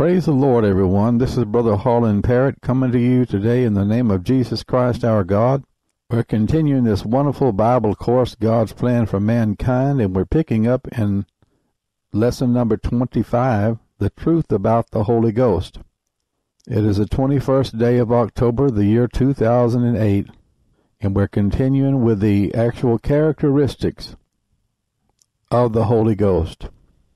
Praise the Lord, everyone. This is Brother Harlan Parrott coming to you today in the name of Jesus Christ our God. We're continuing this wonderful Bible course, God's Plan for Mankind, and we're picking up in lesson number 25, The Truth About the Holy Ghost. It is the 21st day of October, the year 2008, and we're continuing with the actual characteristics of the Holy Ghost.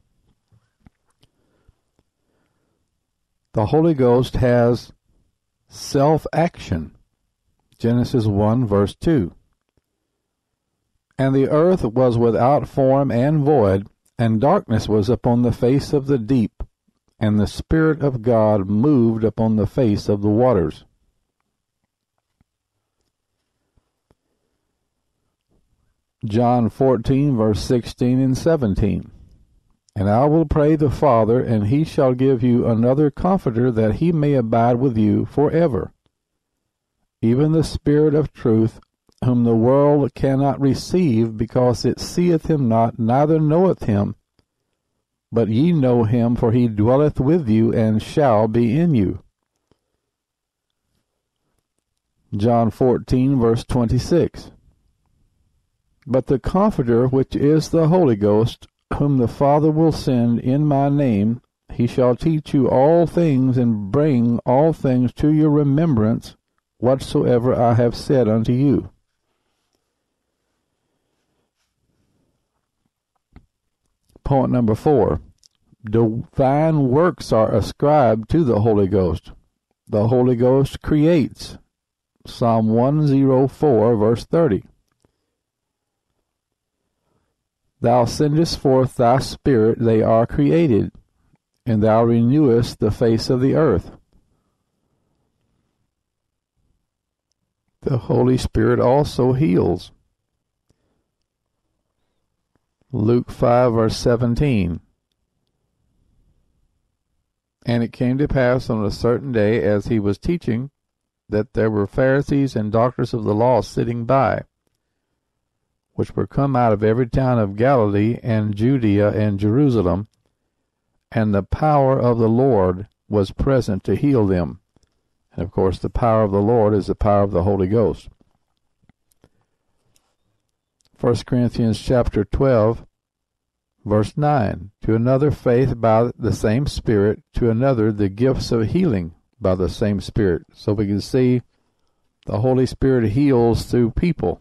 The Holy Ghost has self-action. Genesis 1, verse 2. And the earth was without form and void, and darkness was upon the face of the deep, and the Spirit of God moved upon the face of the waters. John 14, verse 16 and 17. And I will pray the Father, and he shall give you another Comforter, that he may abide with you forever. Even the Spirit of truth, whom the world cannot receive, because it seeth him not, neither knoweth him. But ye know him, for he dwelleth with you, and shall be in you. John 14, verse 26. But the Comforter, which is the Holy Ghost, whom the Father will send in my name, he shall teach you all things, and bring all things to your remembrance, whatsoever I have said unto you. Point number 4. Divine works are ascribed to the Holy Ghost. The Holy Ghost creates. Psalm 104, verse 30. Thou sendest forth thy Spirit, they are created, and thou renewest the face of the earth. The Holy Spirit also heals. Luke 5, verse 17. And it came to pass on a certain day, as he was teaching, that there were Pharisees and doctors of the law sitting by, which were come out of every town of Galilee and Judea and Jerusalem, and the power of the Lord was present to heal them. And of course, the power of the Lord is the power of the Holy Ghost. 1 Corinthians chapter 12, verse 9. To another faith by the same Spirit, to another the gifts of healing by the same Spirit. So we can see the Holy Spirit heals through people.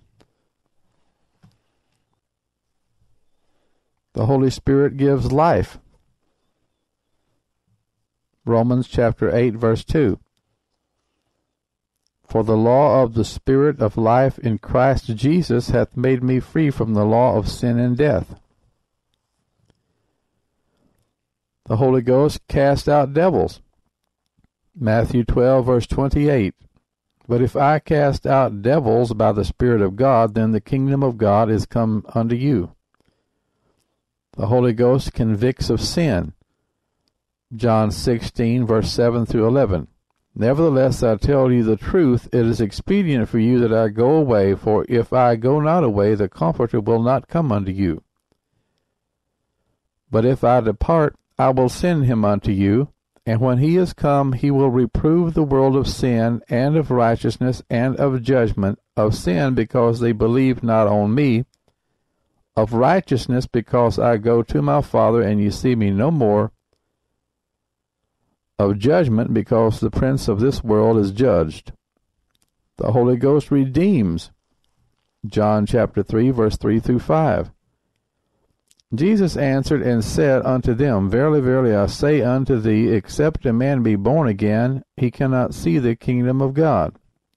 The Holy Spirit gives life. Romans chapter 8, verse 2. For the law of the Spirit of life in Christ Jesus hath made me free from the law of sin and death. The Holy Ghost cast out devils. Matthew 12, verse 28. But if I cast out devils by the Spirit of God, then the kingdom of God is come unto you. The Holy Ghost convicts of sin. John 16, verse 7 through 11. Nevertheless, I tell you the truth, it is expedient for you that I go away, for if I go not away, the Comforter will not come unto you. But if I depart, I will send him unto you, and when he is come, he will reprove the world of sin, and of righteousness, and of judgment. Of sin, because they believe not on me. Of righteousness, because I go to my Father, and ye see me no more. Of judgment, because the prince of this world is judged. The Holy Ghost redeems. John chapter 3, verse 3 through 5. Jesus answered and said unto them, Verily, verily, I say unto thee, except a man be born again, he cannot see the kingdom of God.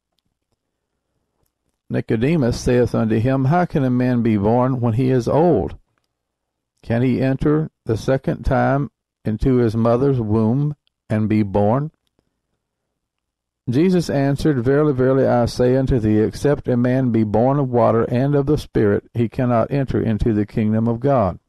Nicodemus saith unto him, How can a man be born when he is old? Can he enter the second time into his mother's womb and be born? Jesus answered, Verily, verily, I say unto thee, except a man be born of water and of the Spirit, he cannot enter into the kingdom of God.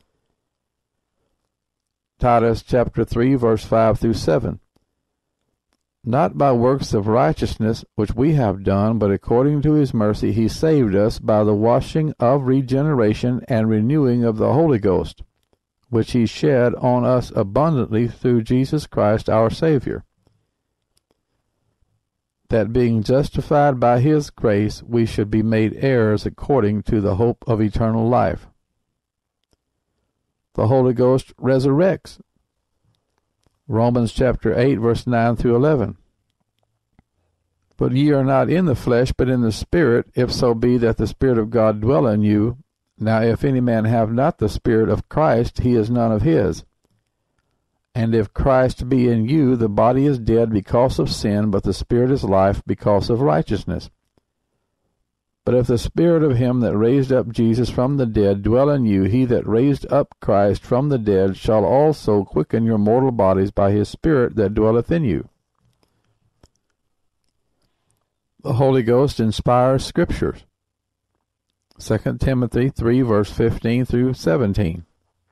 Titus chapter 3, verse 5 through 7. Not by works of righteousness which we have done, but according to his mercy he saved us by the washing of regeneration and renewing of the Holy Ghost, which he shed on us abundantly through Jesus Christ our Savior, that being justified by his grace we should be made heirs according to the hope of eternal life. The Holy Ghost resurrects. Romans chapter 8, verse 9 through 11. But ye are not in the flesh, but in the Spirit, if so be that the Spirit of God dwell in you. Now if any man have not the Spirit of Christ, he is none of his. And if Christ be in you, the body is dead because of sin, but the Spirit is life because of righteousness. But if the Spirit of him that raised up Jesus from the dead dwell in you, he that raised up Christ from the dead shall also quicken your mortal bodies by his Spirit that dwelleth in you. The Holy Ghost inspires Scriptures. 2 Timothy 3, verse 15 through 17.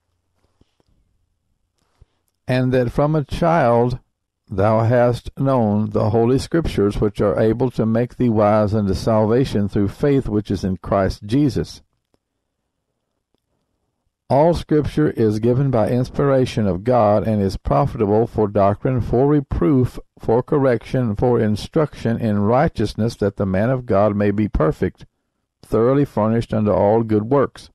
And that from a child thou hast known the Holy Scriptures, which are able to make thee wise unto salvation through faith which is in Christ Jesus. All Scripture is given by inspiration of God, and is profitable for doctrine, for reproof, for correction, for instruction in righteousness, that the man of God may be perfect, thoroughly furnished unto all good works.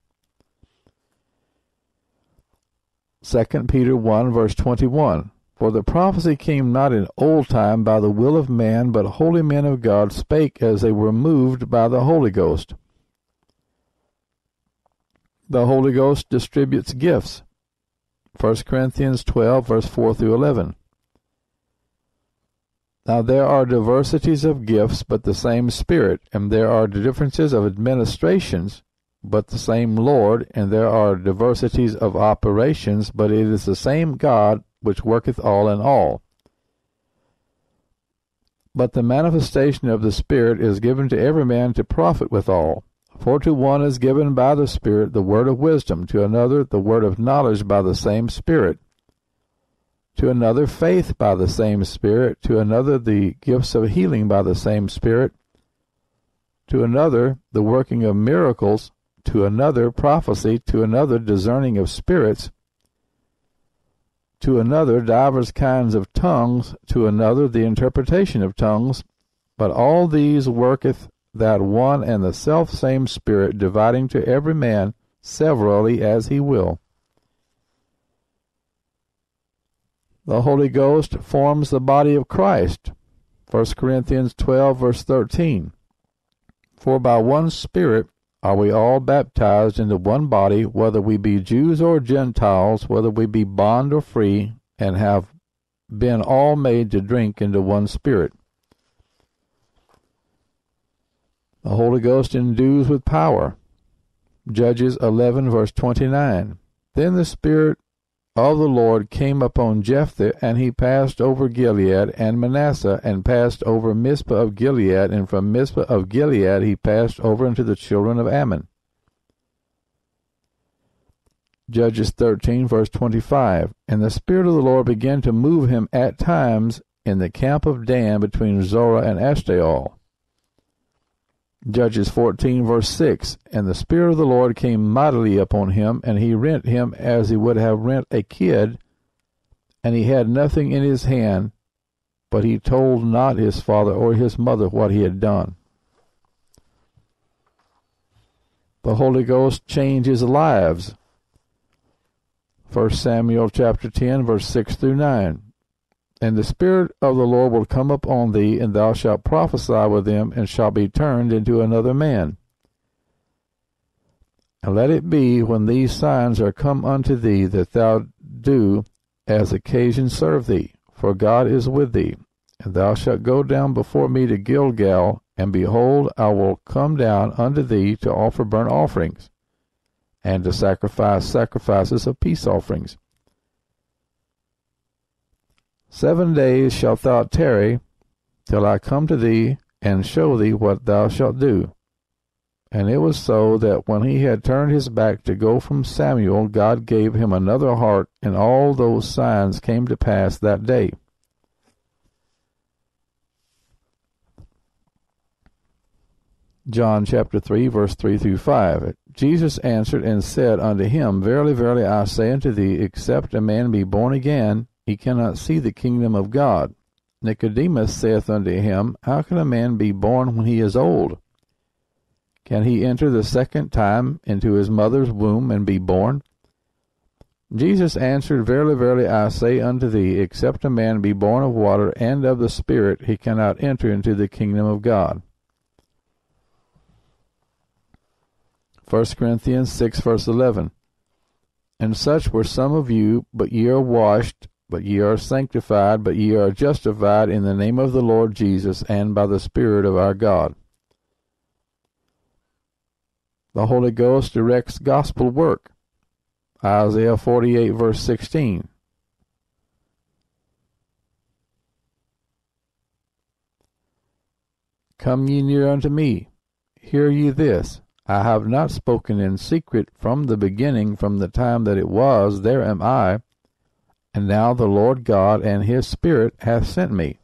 2 Peter 1, verse 21. For the prophecy came not in old time by the will of man, but holy men of God spake as they were moved by the Holy Ghost. The Holy Ghost distributes gifts. 1 Corinthians 12, verse 4 through 11. Now there are diversities of gifts, but the same Spirit, and there are differences of administrations, but the same Lord, and there are diversities of operations, but it is the same God which worketh all in all. But the manifestation of the Spirit is given to every man to profit withal. For to one is given by the Spirit the word of wisdom, to another the word of knowledge by the same Spirit, to another faith by the same Spirit, to another the gifts of healing by the same Spirit, to another the working of miracles, to another prophecy, to another discerning of spirits, to another divers kinds of tongues, to another the interpretation of tongues. But all these worketh that one and the selfsame Spirit, dividing to every man severally as he will. The Holy Ghost forms the body of Christ. 1 Corinthians 12, verse 13. For by one Spirit are we all baptized into one body, whether we be Jews or Gentiles, whether we be bond or free, and have been all made to drink into one Spirit. The Holy Ghost endues with power. Judges 11, verse 29. Then the Spirit of the Lord came upon Jephthah, and he passed over Gilead and Manasseh, and passed over Mizpah of Gilead, and from Mizpah of Gilead he passed over into the children of Ammon. Judges 13, verse 25. And the Spirit of the Lord began to move him at times in the camp of Dan between Zorah and Eshtaol. Judges 14, verse 6. And the Spirit of the Lord came mightily upon him, and he rent him as he would have rent a kid, and he had nothing in his hand, but he told not his father or his mother what he had done. The Holy Ghost changes lives. 1 Samuel chapter 10, verse 6 through 9. And the Spirit of the Lord will come upon thee, and thou shalt prophesy with them, and shalt be turned into another man. And let it be, when these signs are come unto thee, that thou do as occasion serve thee, for God is with thee. And thou shalt go down before me to Gilgal, and behold, I will come down unto thee to offer burnt offerings, and to sacrifice sacrifices of peace offerings. 7 days shalt thou tarry, till I come to thee, and show thee what thou shalt do. And it was so, that when he had turned his back to go from Samuel, God gave him another heart, and all those signs came to pass that day. John chapter 3, verse 3 through 5. Jesus answered and said unto him, Verily, verily, I say unto thee, except a man be born again, he cannot see the kingdom of God. Nicodemus saith unto him, How can a man be born when he is old? Can he enter the second time into his mother's womb and be born? Jesus answered, Verily, verily, I say unto thee, except a man be born of water and of the Spirit, he cannot enter into the kingdom of God. 1 Corinthians 6, verse 11. And such were some of you, but ye are washed, but ye are sanctified, but ye are justified in the name of the Lord Jesus, and by the Spirit of our God. The Holy Ghost directs gospel work. Isaiah 48, verse 16. Come ye near unto me, hear ye this. I have not spoken in secret from the beginning, from the time that it was, there am I, and now the Lord God and his Spirit hath sent me.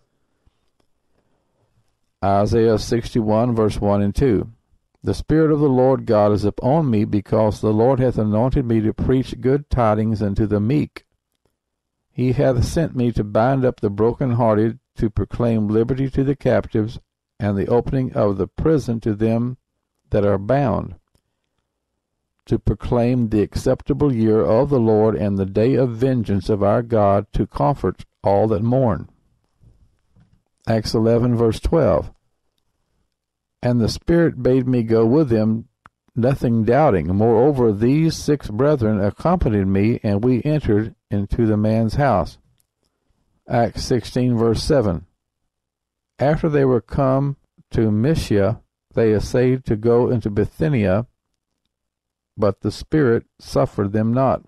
Isaiah 61, verse 1 and 2. The Spirit of the Lord God is upon me, because the Lord hath anointed me to preach good tidings unto the meek. He hath sent me to bind up the brokenhearted, to proclaim liberty to the captives, and the opening of the prison to them that are bound, to proclaim the acceptable year of the Lord and the day of vengeance of our God, to comfort all that mourn. Acts 11, verse 12. And the Spirit bade me go with them, nothing doubting. Moreover, these 6 brethren accompanied me, and we entered into the man's house. Acts 16, verse 7. After they were come to Mysia, they essayed to go into Bithynia, but the Spirit suffered them not.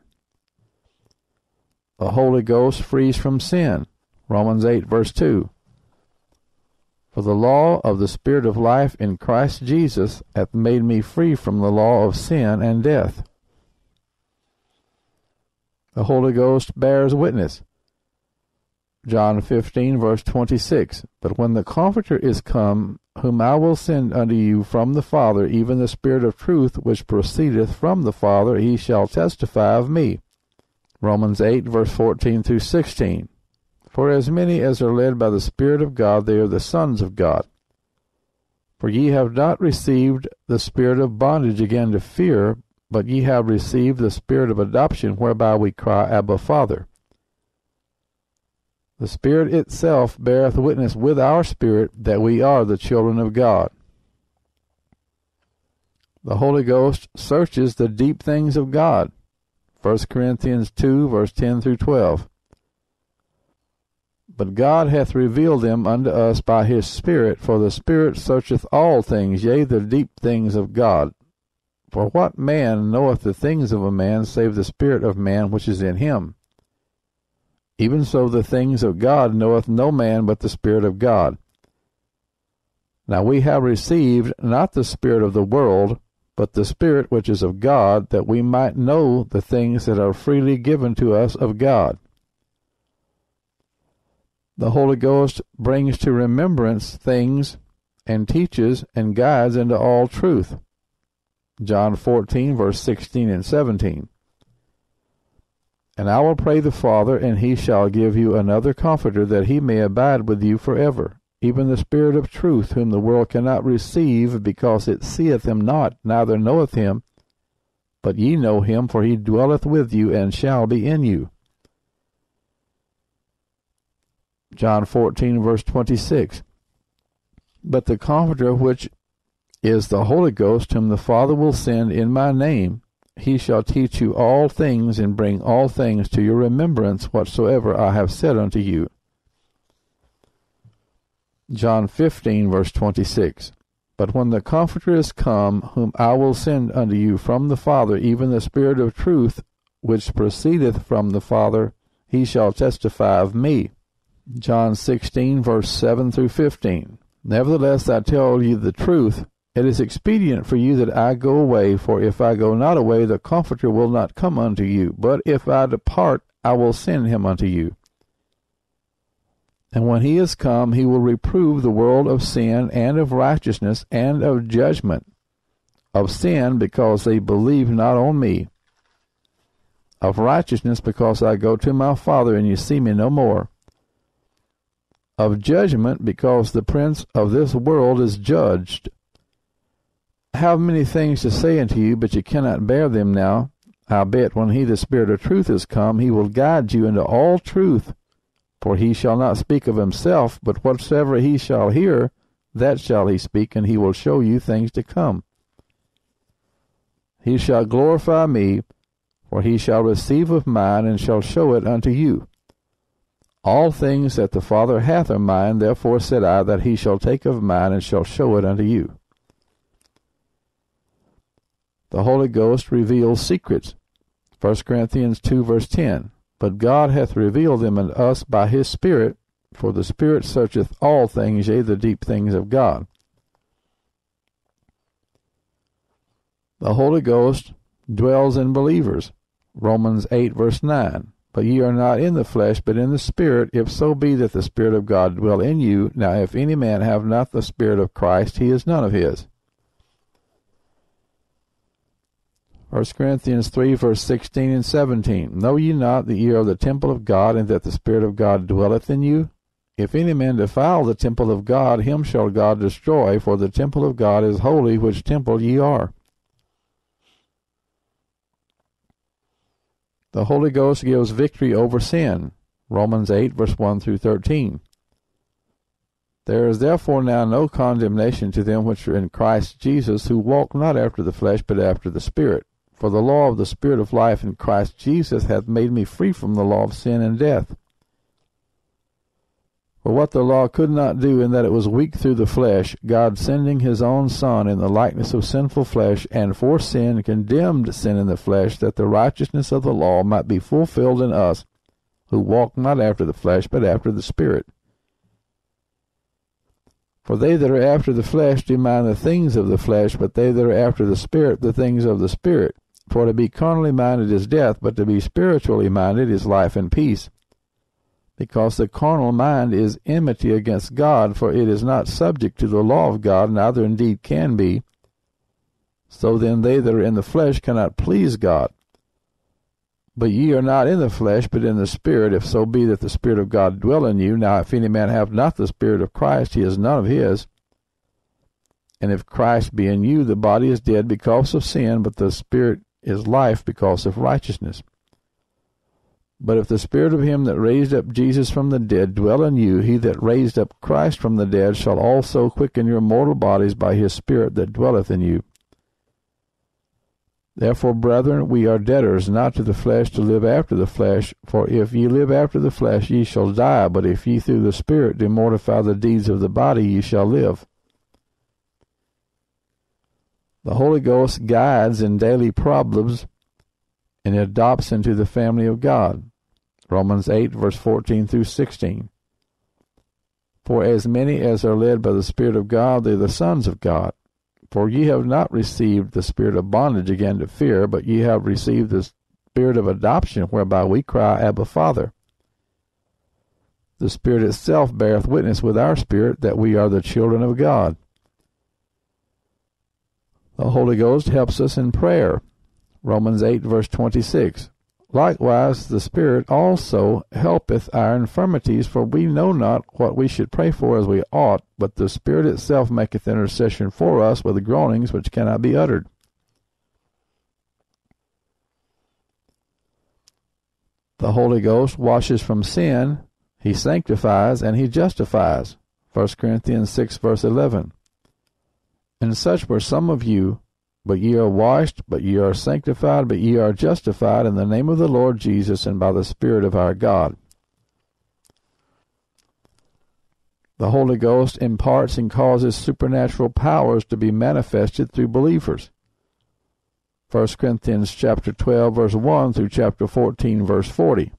The Holy Ghost frees from sin. Romans 8, verse 2. For the law of the Spirit of life in Christ Jesus hath made me free from the law of sin and death. The Holy Ghost bears witness. John 15, verse 26. But when the Comforter is come, whom I will send unto you from the Father, even the Spirit of truth, which proceedeth from the Father, he shall testify of me. Romans 8, verse 14 through 16. For as many as are led by the Spirit of God, they are the sons of God. For ye have not received the spirit of bondage again to fear, but ye have received the Spirit of adoption, whereby we cry, Abba, Father. The Spirit itself beareth witness with our spirit that we are the children of God. The Holy Ghost searches the deep things of God. 1 Corinthians 2, verse 10 through 12. But God hath revealed them unto us by his Spirit, for the Spirit searcheth all things, yea, the deep things of God. For what man knoweth the things of a man, save the spirit of man which is in him? Even so the things of God knoweth no man but the Spirit of God. Now we have received not the spirit of the world, but the Spirit which is of God, that we might know the things that are freely given to us of God. The Holy Ghost brings to remembrance things, and teaches and guides into all truth. John 14, verse 16 and 17. And I will pray the Father, and he shall give you another Comforter, that he may abide with you forever, even the Spirit of truth, whom the world cannot receive, because it seeth him not, neither knoweth him. But ye know him, for he dwelleth with you, and shall be in you. John 14, verse 26. But the Comforter, which is the Holy Ghost, whom the Father will send in my name, he shall teach you all things, and bring all things to your remembrance, whatsoever I have said unto you. John 15, verse 26. But when the Comforter is come, whom I will send unto you from the Father, even the Spirit of truth, which proceedeth from the Father, he shall testify of me. John 16, verse 7 through 15. Nevertheless, I tell you the truth. It is expedient for you that I go away, for if I go not away, the Comforter will not come unto you. But if I depart, I will send him unto you. And when he is come, he will reprove the world of sin and of righteousness and of judgment. Of sin, because they believe not on me. Of righteousness, because I go to my Father, and you see me no more. Of judgment, because the prince of this world is judged. I have many things to say unto you, but you cannot bear them now. Howbeit, when he, the Spirit of truth, is come, he will guide you into all truth. For he shall not speak of himself, but whatsoever he shall hear, that shall he speak, and he will show you things to come. He shall glorify me, for he shall receive of mine, and shall show it unto you. All things that the Father hath are mine, therefore said I, that he shall take of mine, and shall show it unto you. The Holy Ghost reveals secrets. 1 Corinthians 2, verse 10. But God hath revealed them unto us by his Spirit, for the Spirit searcheth all things, yea, the deep things of God. The Holy Ghost dwells in believers. Romans 8, verse 9. But ye are not in the flesh, but in the Spirit, if so be that the Spirit of God dwell in you. Now if any man have not the Spirit of Christ, he is none of his. 1 Corinthians 3, verse 16 and 17. Know ye not that ye are the temple of God, and that the Spirit of God dwelleth in you? If any man defile the temple of God, him shall God destroy, for the temple of God is holy, which temple ye are. The Holy Ghost gives victory over sin. Romans 8, verse 1 through 13. There is therefore now no condemnation to them which are in Christ Jesus, who walk not after the flesh, but after the Spirit. For the law of the Spirit of life in Christ Jesus hath made me free from the law of sin and death. For what the law could not do, in that it was weak through the flesh, God sending his own Son in the likeness of sinful flesh, and for sin condemned sin in the flesh, that the righteousness of the law might be fulfilled in us, who walk not after the flesh, but after the Spirit. For they that are after the flesh do mind the things of the flesh, but they that are after the Spirit the things of the Spirit. For to be carnally minded is death, but to be spiritually minded is life and peace. Because the carnal mind is enmity against God, for it is not subject to the law of God, neither indeed can be. So then they that are in the flesh cannot please God. But ye are not in the flesh, but in the Spirit, if so be that the Spirit of God dwell in you. Now if any man have not the Spirit of Christ, he is none of his. And if Christ be in you, the body is dead because of sin, but the Spirit is life because of righteousness. But if the Spirit of him that raised up Jesus from the dead dwell in you, he that raised up Christ from the dead shall also quicken your mortal bodies by his Spirit that dwelleth in you. Therefore, brethren, we are debtors not to the flesh to live after the flesh. For if ye live after the flesh, ye shall die. But if ye through the Spirit do mortify the deeds of the body, ye shall live. The Holy Ghost guides in daily problems and adopts into the family of God. Romans 8, verse 14 through 16. For as many as are led by the Spirit of God, they are the sons of God. For ye have not received the spirit of bondage again to fear, but ye have received the Spirit of adoption, whereby we cry, Abba, Father. The Spirit itself beareth witness with our spirit that we are the children of God. The Holy Ghost helps us in prayer. Romans 8, verse 26. Likewise, the Spirit also helpeth our infirmities, for we know not what we should pray for as we ought, but the Spirit itself maketh intercession for us with groanings which cannot be uttered. The Holy Ghost washes from sin, he sanctifies, and he justifies. 1 Corinthians 6, verse 11. And such were some of you, but ye are washed, but ye are sanctified, but ye are justified in the name of the Lord Jesus and by the Spirit of our God. The Holy Ghost imparts and causes supernatural powers to be manifested through believers. 1 Corinthians chapter 12, verse 1 through chapter 14, verse 40.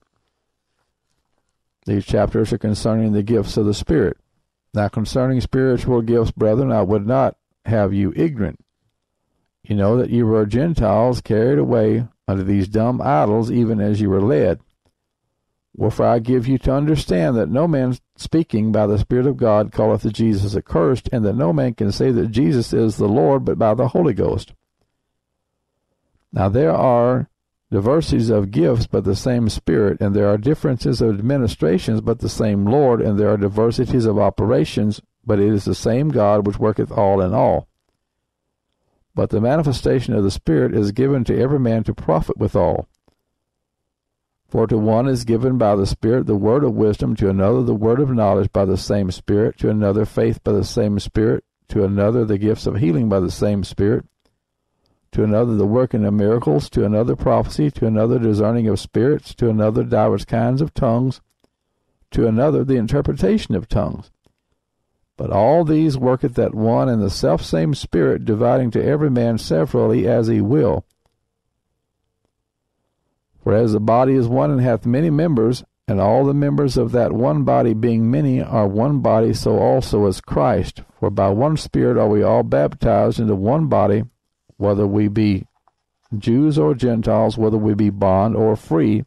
These chapters are concerning the gifts of the Spirit. Now concerning spiritual gifts, brethren, I would not have you ignorant. You know that you were Gentiles carried away unto these dumb idols, even as you were led. Wherefore I give you to understand that no man speaking by the Spirit of God calleth Jesus accursed, and that no man can say that Jesus is the Lord but by the Holy Ghost. Now there are diversities of gifts, but the same Spirit, and there are differences of administrations, but the same Lord, and there are diversities of operations, but it is the same God which worketh all in all. But the manifestation of the Spirit is given to every man to profit withal. For to one is given by the Spirit the word of wisdom, to another the word of knowledge by the same Spirit, to another faith by the same Spirit, to another the gifts of healing by the same Spirit, to another the working of miracles, to another prophecy, to another discerning of spirits, to another divers kinds of tongues, to another the interpretation of tongues. But all these worketh that one and the selfsame Spirit, dividing to every man severally as he will. For as the body is one and hath many members, and all the members of that one body being many are one body, so also is Christ. For by one Spirit are we all baptized into one body, whether we be Jews or Gentiles, whether we be bond or free,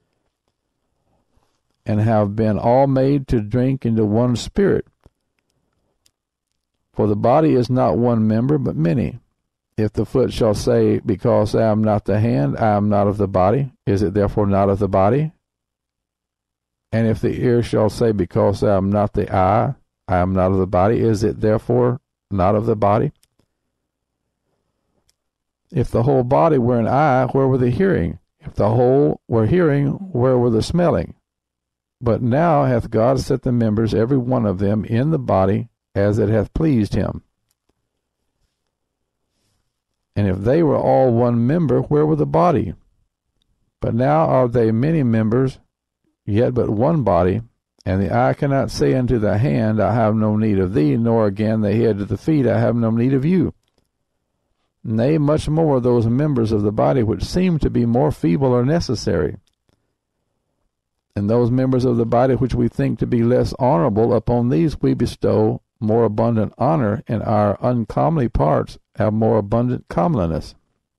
and have been all made to drink into one Spirit. For the body is not one member, but many. If the foot shall say, Because I am not the hand, I am not of the body, is it therefore not of the body? And if the ear shall say, Because I am not the eye, I am not of the body, is it therefore not of the body? If the whole body were an eye, where were the hearing? If the whole were hearing, where were the smelling? But now hath God set the members, every one of them, in the body, as it hath pleased him. And if they were all one member, where were the body? But now are they many members, yet but one body. And the eye cannot say unto the hand, I have no need of thee, nor again the head to the feet, I have no need of you. Nay, much more those members of the body which seem to be more feeble are necessary. And those members of the body which we think to be less honorable, upon these we bestow more abundant honor, and our uncomely parts have more abundant comeliness.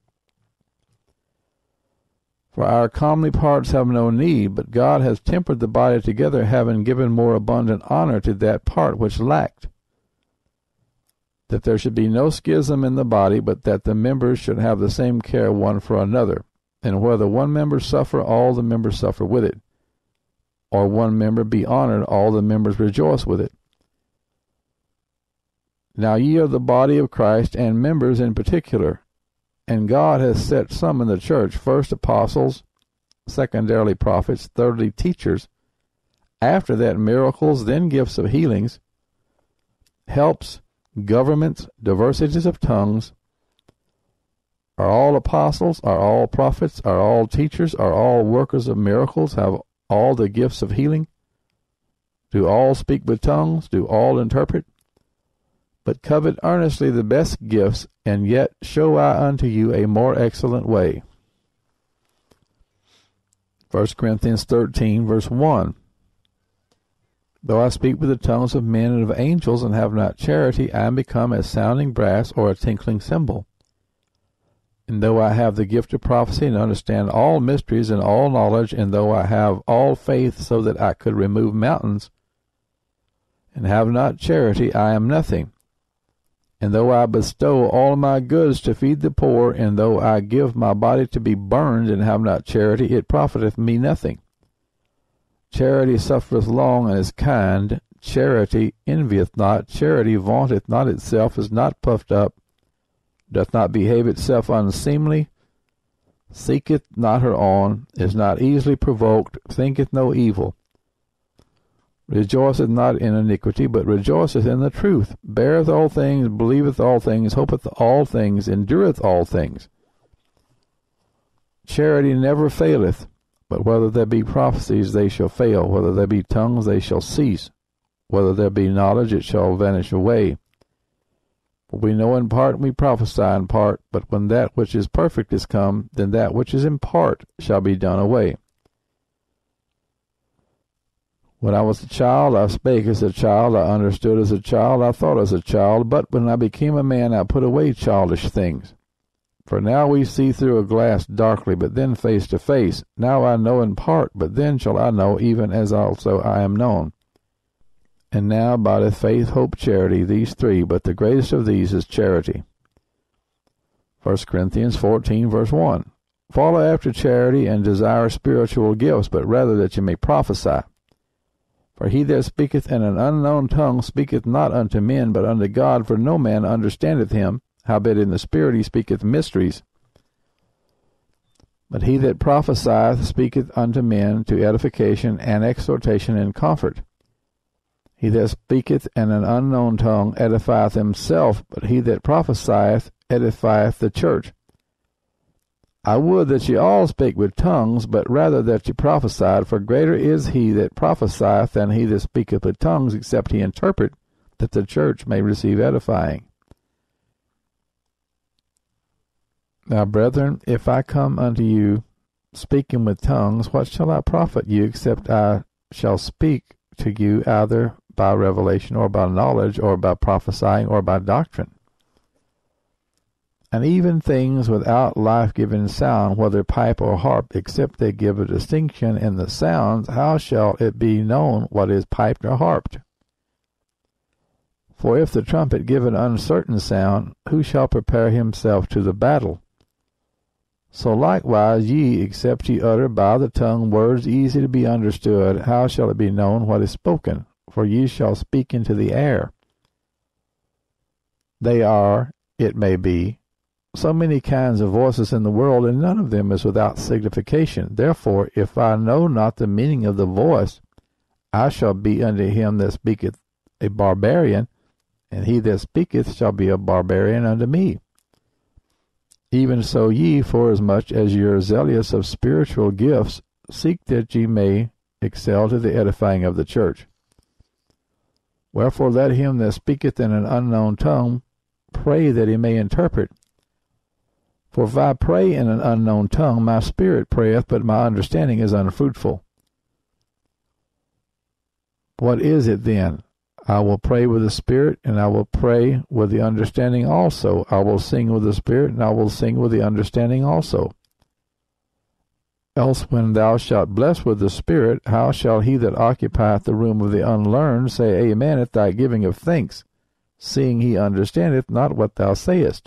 For our comely parts have no need, but God hath tempered the body together, having given more abundant honor to that part which lacked, that there should be no schism in the body, but that the members should have the same care one for another. And whether one member suffer, all the members suffer with it, or one member be honored, all the members rejoice with it. Now ye are the body of Christ, and members in particular. And God hath set some in the church, first apostles, secondarily prophets, thirdly teachers, after that miracles, then gifts of healings, helps, governments, diversities of tongues. Are all apostles? Are all prophets? Are all teachers? Are all workers of miracles? Have all the gifts of healing? Do all speak with tongues? Do all interpret? But covet earnestly the best gifts, and yet show I unto you a more excellent way. 1 Corinthians 13, verse 1. Though I speak with the tongues of men and of angels, and have not charity, I am become as sounding brass or a tinkling cymbal. And though I have the gift of prophecy, and understand all mysteries and all knowledge, and though I have all faith so that I could remove mountains, and have not charity, I am nothing. And though I bestow all my goods to feed the poor, and though I give my body to be burned, and have not charity, it profiteth me nothing. Charity suffereth long, and is kind. Charity envieth not. Charity vaunteth not itself, is not puffed up, doth not behave itself unseemly, seeketh not her own, is not easily provoked, thinketh no evil, rejoiceth not in iniquity, but rejoiceth in the truth, beareth all things, believeth all things, hopeth all things, endureth all things. Charity never faileth, but whether there be prophecies, they shall fail, whether there be tongues, they shall cease, whether there be knowledge, it shall vanish away. For we know in part, and we prophesy in part, but when that which is perfect is come, then that which is in part shall be done away. When I was a child, I spake as a child, I understood as a child, I thought as a child, but when I became a man, I put away childish things. For now we see through a glass darkly, but then face to face. Now I know in part, but then shall I know, even as also I am known. And now abideth faith, hope, charity, these three, but the greatest of these is charity. 1 Corinthians 14, verse 1. Follow after charity, and desire spiritual gifts, but rather that ye may prophesy. For he that speaketh in an unknown tongue speaketh not unto men, but unto God, for no man understandeth him. Howbeit in the Spirit he speaketh mysteries. But he that prophesieth speaketh unto men to edification and exhortation and comfort. He that speaketh in an unknown tongue edifieth himself, but he that prophesieth edifieth the church. I would that ye all spake with tongues, but rather that ye prophesied, for greater is he that prophesieth than he that speaketh with tongues, except he interpret, that the church may receive edifying. Now, brethren, if I come unto you speaking with tongues, what shall I profit you, except I shall speak to you either by revelation, or by knowledge, or by prophesying, or by doctrine? And even things without life-giving sound, whether pipe or harp, except they give a distinction in the sounds, how shall it be known what is piped or harped? For if the trumpet give an uncertain sound, who shall prepare himself to the battle? So likewise ye, except ye utter by the tongue words easy to be understood, how shall it be known what is spoken? For ye shall speak into the air. They are, it may be, so many kinds of voices in the world, and none of them is without signification. Therefore, if I know not the meaning of the voice, I shall be unto him that speaketh a barbarian, and he that speaketh shall be a barbarian unto me. Even so ye, forasmuch as ye are zealous of spiritual gifts, seek that ye may excel to the edifying of the church. Wherefore let him that speaketh in an unknown tongue pray that he may interpret. For if I pray in an unknown tongue, my spirit prayeth, but my understanding is unfruitful. What is it then? I will pray with the Spirit, and I will pray with the understanding also. I will sing with the Spirit, and I will sing with the understanding also. Else when thou shalt bless with the Spirit, how shall he that occupieth the room of the unlearned say Amen at thy giving of thanks, seeing he understandeth not what thou sayest?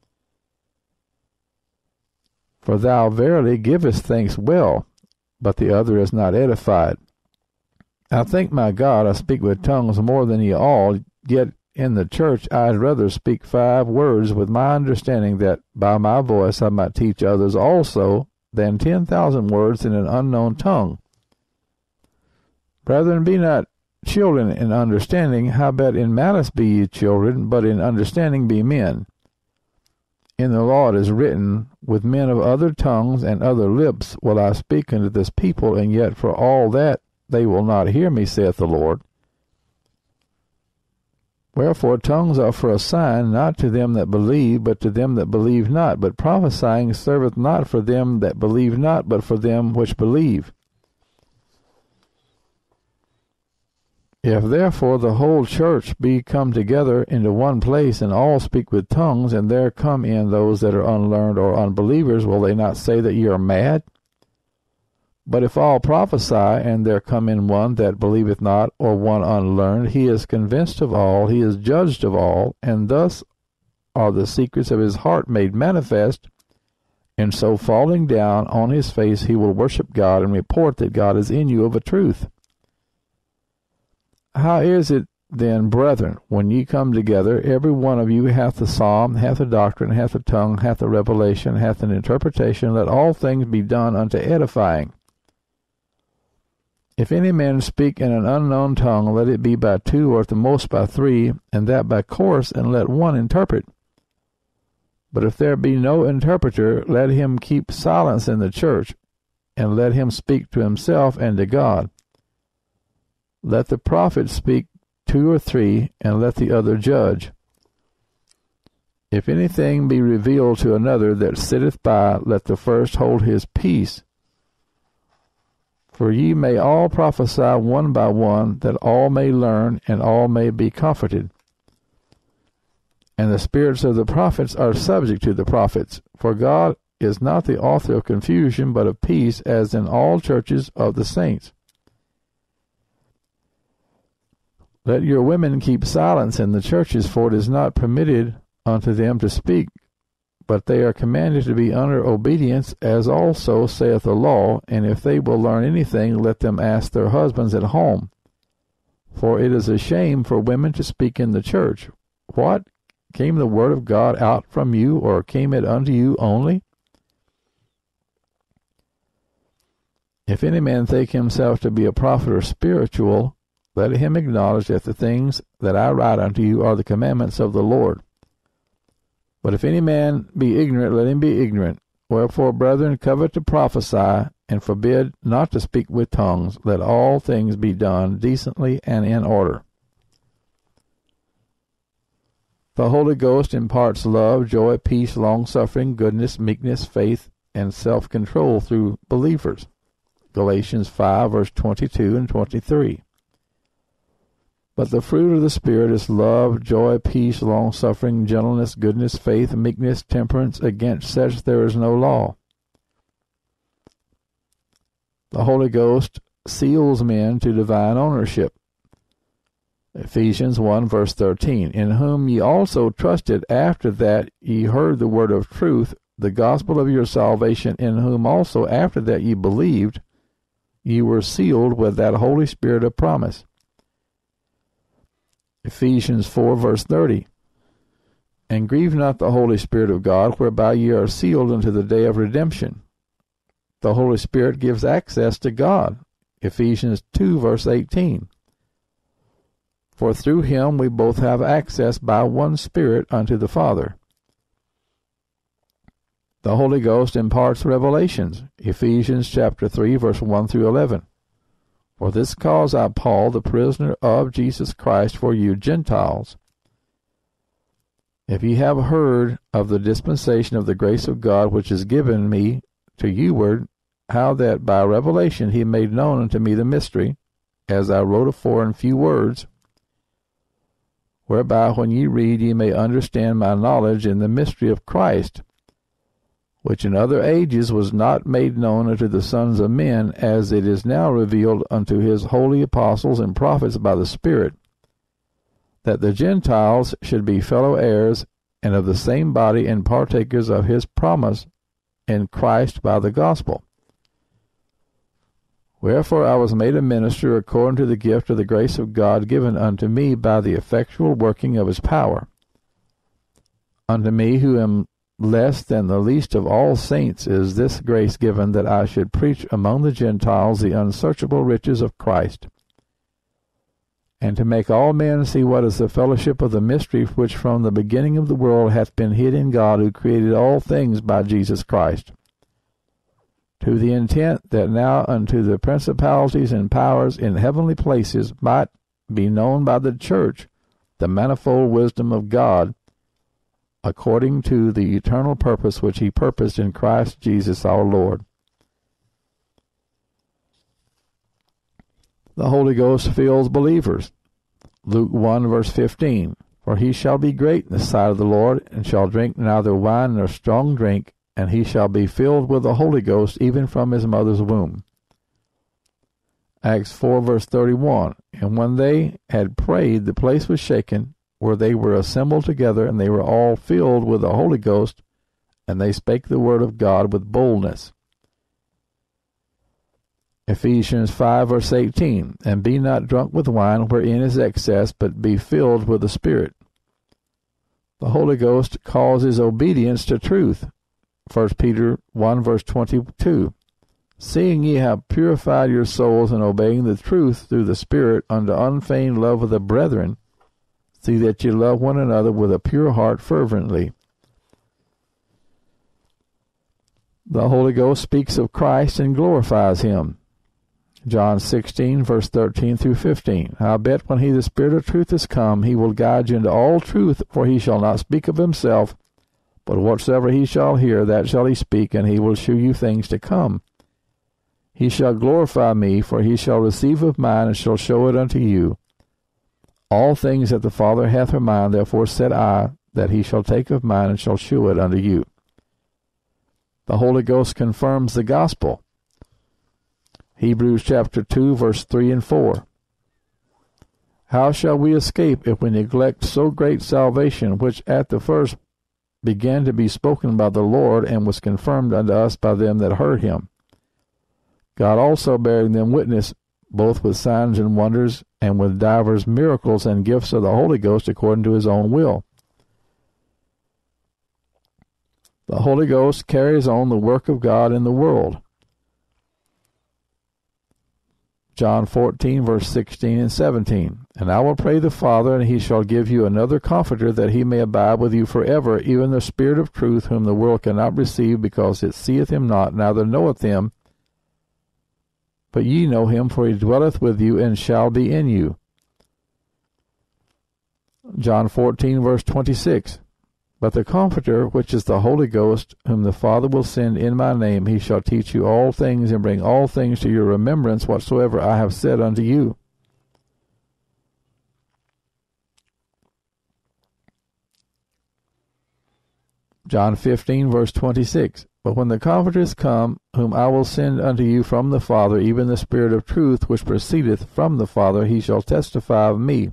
For thou verily givest thanks well, but the other is not edified. I thank my God I speak with tongues more than ye all, yet in the church I'd rather speak 5 words with my understanding, that by my voice I might teach others also, than 10,000 words in an unknown tongue. Brethren, be not children in understanding, howbeit in malice be ye children, but in understanding be men. In the law it is written, with men of other tongues and other lips will I speak unto this people, and yet for all that they will not hear me, saith the Lord. Wherefore tongues are for a sign, not to them that believe, but to them that believe not. But prophesying serveth not for them that believe not, but for them which believe. If therefore the whole church be come together into one place, and all speak with tongues, and there come in those that are unlearned or unbelievers, will they not say that ye are mad? But if all prophesy, and there come in one that believeth not, or one unlearned, he is convinced of all, he is judged of all, and thus are the secrets of his heart made manifest, and so falling down on his face he will worship God, and report that God is in you of a truth. How is it then, brethren, when ye come together, every one of you hath a psalm, hath a doctrine, hath a tongue, hath a revelation, hath an interpretation, let all things be done unto edifying. If any man speak in an unknown tongue, let it be by 2, or at the most by 3, and that by course, and let one interpret. But if there be no interpreter, let him keep silence in the church, and let him speak to himself and to God. Let the prophet speak 2 or 3, and let the other judge. If anything be revealed to another that sitteth by, let the first hold his peace. For ye may all prophesy one by one, that all may learn, and all may be comforted. and the spirits of the prophets are subject to the prophets. For God is not the author of confusion, but of peace, as in all churches of the saints. Let your women keep silence in the churches, for it is not permitted unto them to speak, but they are commanded to be under obedience, as also saith the law. And if they will learn anything, let them ask their husbands at home. For it is a shame for women to speak in the church. What? Came the word of God out from you, or came it unto you only? If any man think himself to be a prophet or spiritual, let him acknowledge that the things that I write unto you are the commandments of the Lord. But if any man be ignorant, let him be ignorant. Wherefore, brethren, covet to prophesy, and forbid not to speak with tongues. Let all things be done decently and in order. The Holy Ghost imparts love, joy, peace, long-suffering, goodness, meekness, faith, and self-control through believers. Galatians 5, verse 22 and 23. But the fruit of the Spirit is love, joy, peace, long-suffering, gentleness, goodness, faith, meekness, temperance. Against such there is no law. The Holy Ghost seals men to divine ownership. Ephesians 1, verse 13. In whom ye also trusted after that ye heard the word of truth, the gospel of your salvation, in whom also after that ye believed, ye were sealed with that Holy Spirit of promise. Ephesians 4, verse 30. And grieve not the Holy Spirit of God, whereby ye are sealed unto the day of redemption. The Holy Spirit gives access to God. Ephesians 2, verse 18. For through him we both have access by one Spirit unto the Father. The Holy Ghost imparts revelations. Ephesians chapter 3, verse 1 through 11. For this cause I, Paul, the prisoner of Jesus Christ, for you Gentiles, if ye have heard of the dispensation of the grace of God which is given me to youward, how that by revelation he made known unto me the mystery, as I wrote afore in few words, whereby when ye read ye may understand my knowledge in the mystery of Christ, which in other ages was not made known unto the sons of men, as it is now revealed unto his holy apostles and prophets by the Spirit, that the Gentiles should be fellow heirs, and of the same body, and partakers of his promise in Christ by the gospel. Wherefore I was made a minister according to the gift of the grace of God given unto me by the effectual working of his power. Unto me, who am less than the least of all saints, is this grace given, that I should preach among the Gentiles the unsearchable riches of Christ, and to make all men see what is the fellowship of the mystery which from the beginning of the world hath been hid in God, who created all things by Jesus Christ, to the intent that now unto the principalities and powers in heavenly places might be known by the church the manifold wisdom of God, according to the eternal purpose which he purposed in Christ Jesus our Lord. The Holy Ghost fills believers. Luke 1, verse 15. For he shall be great in the sight of the Lord, and shall drink neither wine nor strong drink, and he shall be filled with the Holy Ghost even from his mother's womb. Acts 4, verse 31. And when they had prayed, the place was shaken, where they were assembled together, and they were all filled with the Holy Ghost, and they spake the word of God with boldness. Ephesians 5, verse 18. And be not drunk with wine, wherein is excess, but be filled with the Spirit. The Holy Ghost causes obedience to truth. 1 Peter 1, verse 22. Seeing ye have purified your souls in obeying the truth through the Spirit unto unfeigned love of the brethren, see that ye love one another with a pure heart fervently. The Holy Ghost speaks of Christ and glorifies him. John 16, verse 13 through 15. Howbeit, when he, the Spirit of truth, is come, he will guide you into all truth, for he shall not speak of himself, but whatsoever he shall hear, that shall he speak, and he will shew you things to come. He shall glorify me, for he shall receive of mine, and shall show it unto you. All things that the Father hath of mine, therefore said I, that he shall take of mine and shall shew it unto you. The Holy Ghost confirms the gospel. Hebrews chapter 2, verse 3 and 4. How shall we escape if we neglect so great salvation, which at the first began to be spoken by the Lord, and was confirmed unto us by them that heard him? God also bearing them witness, both with signs and wonders, and with divers miracles and gifts of the Holy Ghost according to his own will. The Holy Ghost carries on the work of God in the world. John 14, verse 16 and 17. And I will pray the Father, and he shall give you another Comforter, that he may abide with you forever, even the Spirit of truth, whom the world cannot receive, because it seeth him not, neither knoweth him. But ye know him, for he dwelleth with you, and shall be in you. John 14, verse 26. But the Comforter, which is the Holy Ghost, whom the Father will send in my name, he shall teach you all things, and bring all things to your remembrance, whatsoever I have said unto you. John 15, verse 26. But when the Comforter is come, whom I will send unto you from the Father, even the Spirit of truth, which proceedeth from the Father, he shall testify of me.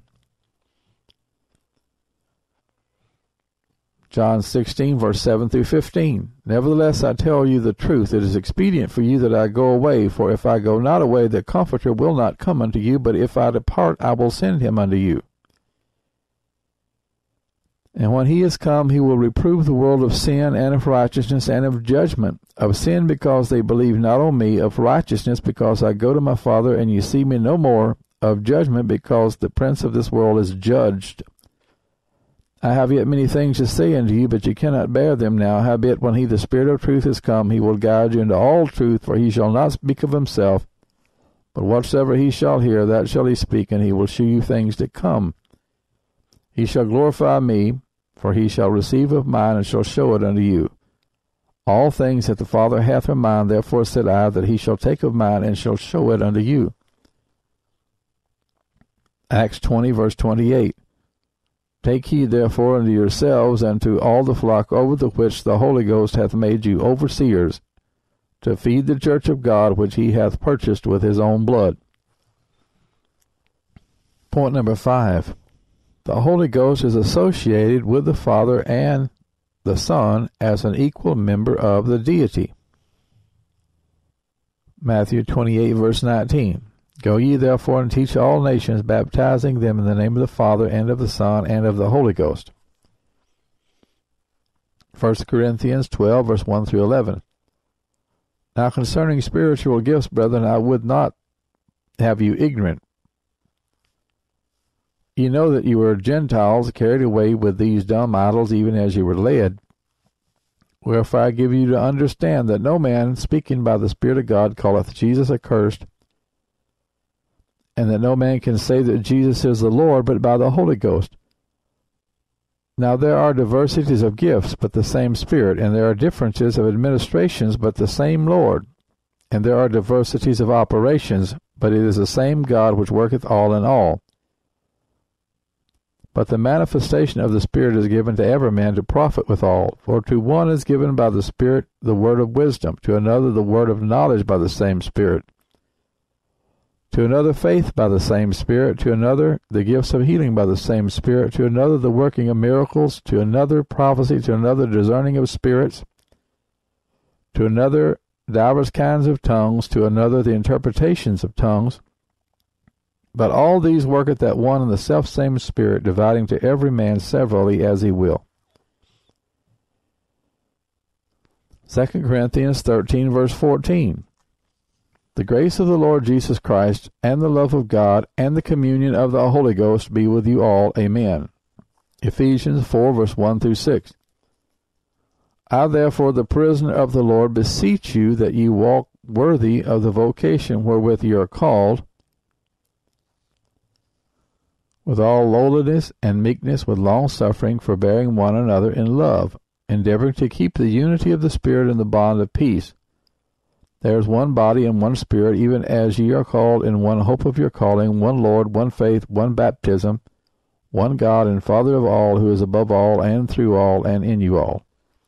John 16, verse 7 through 15. Nevertheless, I tell you the truth, it is expedient for you that I go away, for if I go not away, the Comforter will not come unto you, but if I depart, I will send him unto you. And when he is come, he will reprove the world of sin, and of righteousness, and of judgment. Of sin, because they believe not on me. Of righteousness, because I go to my Father, and ye see me no more. Of judgment, because the prince of this world is judged. I have yet many things to say unto you, but ye cannot bear them now. Howbeit, when he, the Spirit of truth, is come, he will guide you into all truth, for he shall not speak of himself, but whatsoever he shall hear, that shall he speak, and he will shew you things to come. He shall glorify me, for he shall receive of mine, and shall show it unto you. All things that the Father hath are mine, therefore said I, that he shall take of mine, and shall show it unto you. Acts 20, verse 28. Take heed therefore unto yourselves, and to all the flock over the which the Holy Ghost hath made you overseers, to feed the church of God, which he hath purchased with his own blood. Point number 5. The Holy Ghost is associated with the Father and the Son as an equal member of the deity. Matthew 28, verse 19. Go ye therefore and teach all nations, baptizing them in the name of the Father, and of the Son, and of the Holy Ghost. 1 Corinthians 12, verse 1 through 11. Now concerning spiritual gifts, brethren, I would not have you ignorant. Ye know that you were Gentiles, carried away with these dumb idols, even as you were led. Wherefore I give you to understand that no man, speaking by the Spirit of God, calleth Jesus accursed, and that no man can say that Jesus is the Lord, but by the Holy Ghost. Now there are diversities of gifts, but the same Spirit, and there are differences of administrations, but the same Lord. And there are diversities of operations, but it is the same God which worketh all in all. But the manifestation of the Spirit is given to every man to profit withal. For to one is given by the Spirit the word of wisdom, to another the word of knowledge by the same Spirit, to another faith by the same Spirit, to another the gifts of healing by the same Spirit, to another the working of miracles, to another prophecy, to another discerning of spirits, to another divers kinds of tongues, to another the interpretations of tongues. But all these worketh that one and the selfsame Spirit, dividing to every man severally as he will. 2 Corinthians 13, verse 14. The grace of the Lord Jesus Christ, and the love of God, and the communion of the Holy Ghost be with you all. Amen. Ephesians 4, verse 1 through 6. I therefore, the prisoner of the Lord, beseech you that ye walk worthy of the vocation wherewith ye are called, with all lowliness and meekness, with longsuffering, forbearing one another in love, endeavoring to keep the unity of the Spirit in the bond of peace. There is one body and one Spirit, even as ye are called in one hope of your calling, one Lord, one faith, one baptism, one God and Father of all, who is above all, and through all, and in you all.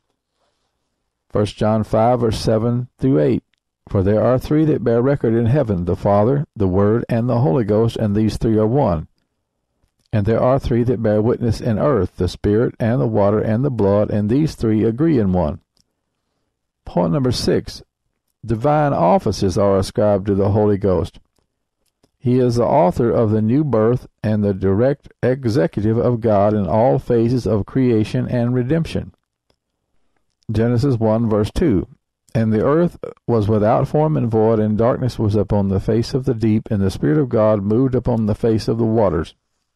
1 John 5, verse 7 through 8. For there are three that bear record in heaven, the Father, the Word, and the Holy Ghost, and these three are one. And there are three that bear witness in earth, the Spirit, and the water, and the blood, and these three agree in one. Point number 6. Divine offices are ascribed to the Holy Ghost. He is the author of the new birth and the direct executive of God in all phases of creation and redemption. Genesis 1, verse 2. And the earth was without form and void, and darkness was upon the face of the deep, and the Spirit of God moved upon the face of the waters.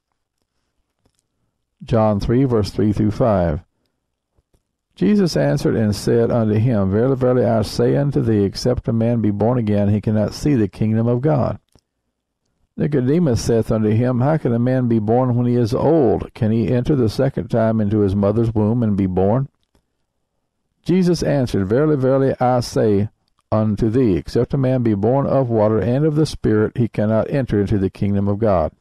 John 3, verse 3 through 5. Jesus answered and said unto him, Verily, verily, I say unto thee, except a man be born again, he cannot see the kingdom of God. Nicodemus saith unto him, How can a man be born when he is old? Can he enter the second time into his mother's womb and be born? Jesus answered, Verily, verily, I say unto thee, except a man be born of water and of the Spirit, he cannot enter into the kingdom of God.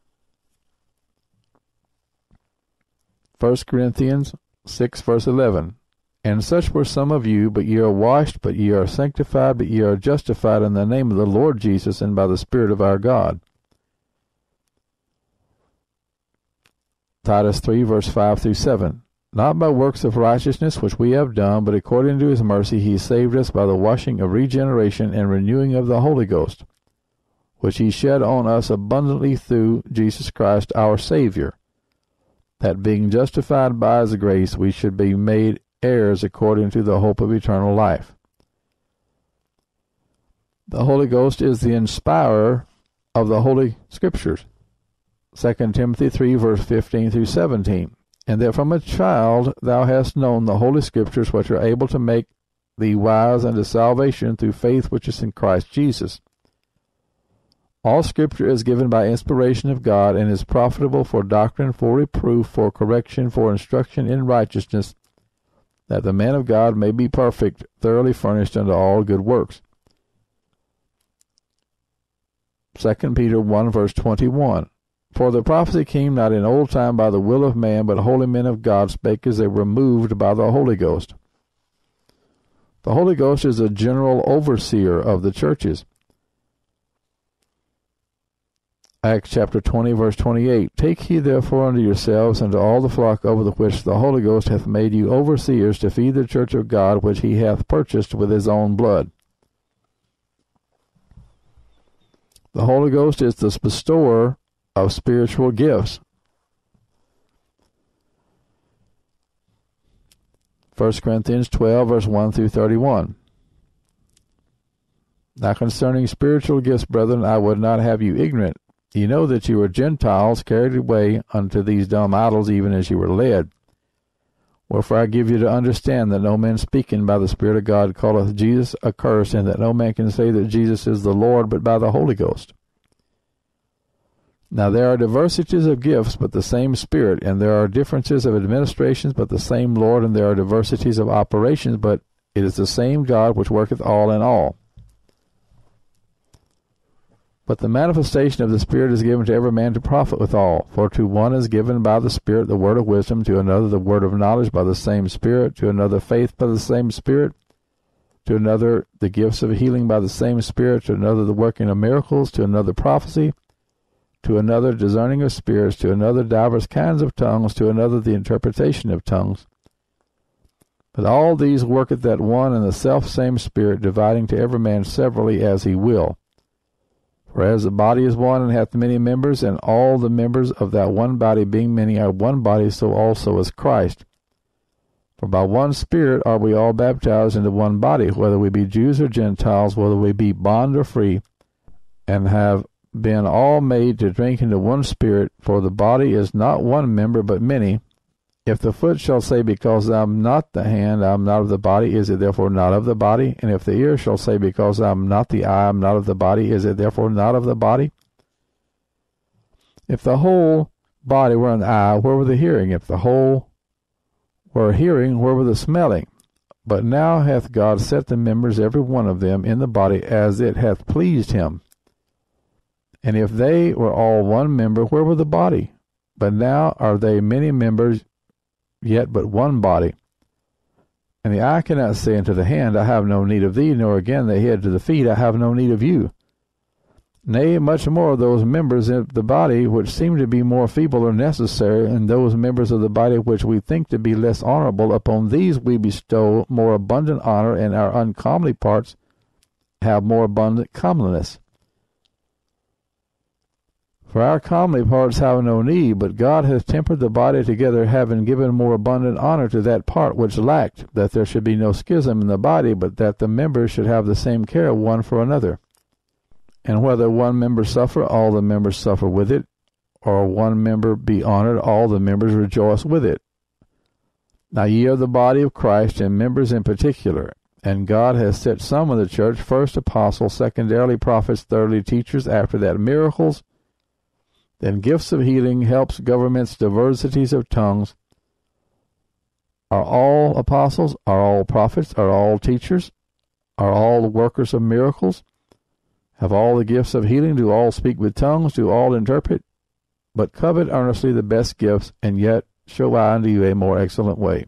1 Corinthians 6, verse 11. And such were some of you, but ye are washed, but ye are sanctified, but ye are justified in the name of the Lord Jesus and by the Spirit of our God. Titus 3, verse 5 through 7. Not by works of righteousness which we have done, but according to his mercy he saved us by the washing of regeneration and renewing of the Holy Ghost, which he shed on us abundantly through Jesus Christ our Savior, that being justified by his grace we should be made heirs according to the hope of eternal life. The Holy Ghost is the inspirer of the Holy Scriptures. 2 Timothy 3, verse 15 through 17. And that from a child thou hast known the Holy Scriptures, which are able to make thee wise unto salvation through faith which is in Christ Jesus. All Scripture is given by inspiration of God, and is profitable for doctrine, for reproof, for correction, for instruction in righteousness, that the man of God may be perfect, thoroughly furnished unto all good works. 2 Peter 1, verse 21. For the prophecy came not in old time by the will of man, but holy men of God spake as they were moved by the Holy Ghost. The Holy Ghost is a general overseer of the churches. Acts chapter 20, verse 28. Take ye therefore unto yourselves and to all the flock over the which the Holy Ghost hath made you overseers, to feed the church of God, which he hath purchased with his own blood. The Holy Ghost is the bestower of spiritual gifts. 1 Corinthians 12, verse 1 through 31. Now concerning spiritual gifts, brethren, I would not have you ignorant. Ye know that you were Gentiles, carried away unto these dumb idols, even as you were led. Wherefore I give you to understand that no man speaking by the Spirit of God calleth Jesus accursed, and that no man can say that Jesus is the Lord but by the Holy Ghost. Now there are diversities of gifts, but the same Spirit, and there are differences of administrations, but the same Lord, and there are diversities of operations, but it is the same God which worketh all in all. But the manifestation of the Spirit is given to every man to profit withal. For to one is given by the Spirit the word of wisdom, to another the word of knowledge by the same Spirit, to another faith by the same Spirit, to another the gifts of healing by the same Spirit, to another the working of miracles, to another prophecy, to another discerning of spirits, to another divers kinds of tongues, to another the interpretation of tongues. But all these worketh that one and the selfsame Spirit, dividing to every man severally as he will. For as the body is one, and hath many members, and all the members of that one body, being many, are one body, so also is Christ. For by one Spirit are we all baptized into one body, whether we be Jews or Gentiles, whether we be bond or free, and have been all made to drink into one Spirit. For the body is not one member, but many. If the foot shall say, Because I am not the hand, I am not of the body, is it therefore not of the body? And if the ear shall say, Because I am not the eye, I am not of the body, is it therefore not of the body? If the whole body were an eye, where were the hearing? If the whole were hearing, where were the smelling? But now hath God set the members, every one of them, in the body, as it hath pleased him. And if they were all one member, where were the body? But now are they many members, yet but one body. And the eye cannot say unto the hand, I have no need of thee, nor again the head to the feet, I have no need of you. Nay, much more those members of the body which seem to be more feeble are necessary, and those members of the body which we think to be less honorable, upon these we bestow more abundant honor, and our uncomely parts have more abundant comeliness. For our comely parts have no need, but God hath tempered the body together, having given more abundant honor to that part which lacked, that there should be no schism in the body, but that the members should have the same care one for another. And whether one member suffer, all the members suffer with it, or one member be honored, all the members rejoice with it. Now ye are the body of Christ, and members in particular. And God has set some in the church, first apostles, secondarily prophets, thirdly teachers, after that miracles, then gifts of healing, helps, governments, diversities of tongues. Are all apostles? Are all prophets? Are all teachers? Are all workers of miracles? Have all the gifts of healing? Do all speak with tongues? Do all interpret? But covet earnestly the best gifts, and yet show I unto you a more excellent way.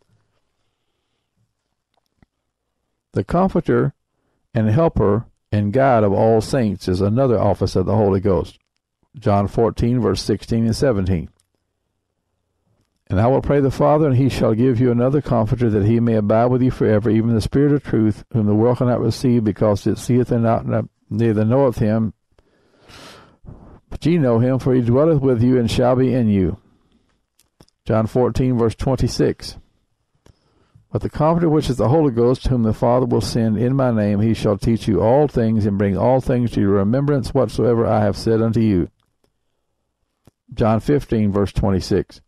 The Comforter and Helper and Guide of all saints is another office of the Holy Ghost. John 14, verse 16 and 17. And I will pray the Father, and he shall give you another Comforter, that he may abide with you forever, even the Spirit of truth, whom the world cannot receive, because it seeth him not, neither knoweth him. But ye know him, for he dwelleth with you, and shall be in you. John 14, verse 26. But the Comforter, which is the Holy Ghost, whom the Father will send in my name, he shall teach you all things, and bring all things to your remembrance, whatsoever I have said unto you. John 15, verse 26.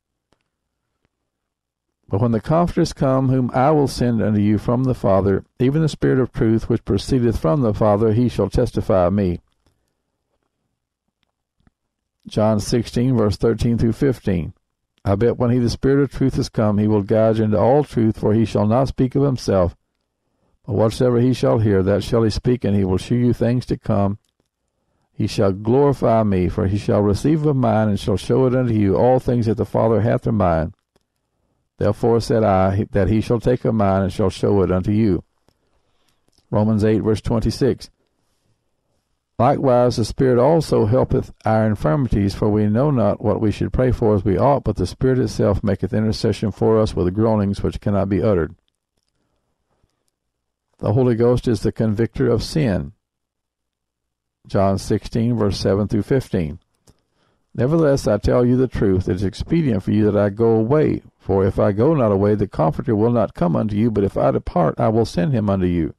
But when the Comforter is come, whom I will send unto you from the Father, even the Spirit of truth, which proceedeth from the Father, he shall testify of me. John 16, verse 13 through 15. I bet when he, the Spirit of truth, is come, he will guide you into all truth, for he shall not speak of himself, but whatsoever he shall hear, that shall he speak, and he will shew you things to come. He shall glorify me, for he shall receive of mine, and shall show it unto you, all things that the Father hath of mine. Therefore said I, that he shall take of mine, and shall show it unto you. Romans 8, verse 26. Likewise the Spirit also helpeth our infirmities, for we know not what we should pray for as we ought, but the Spirit itself maketh intercession for us with groanings which cannot be uttered. The Holy Ghost is the convictor of sin. John 16, verse 7 through 15. Nevertheless, I tell you the truth, it is expedient for you that I go away. For if I go not away, the Comforter will not come unto you, but if I depart, I will send him unto you.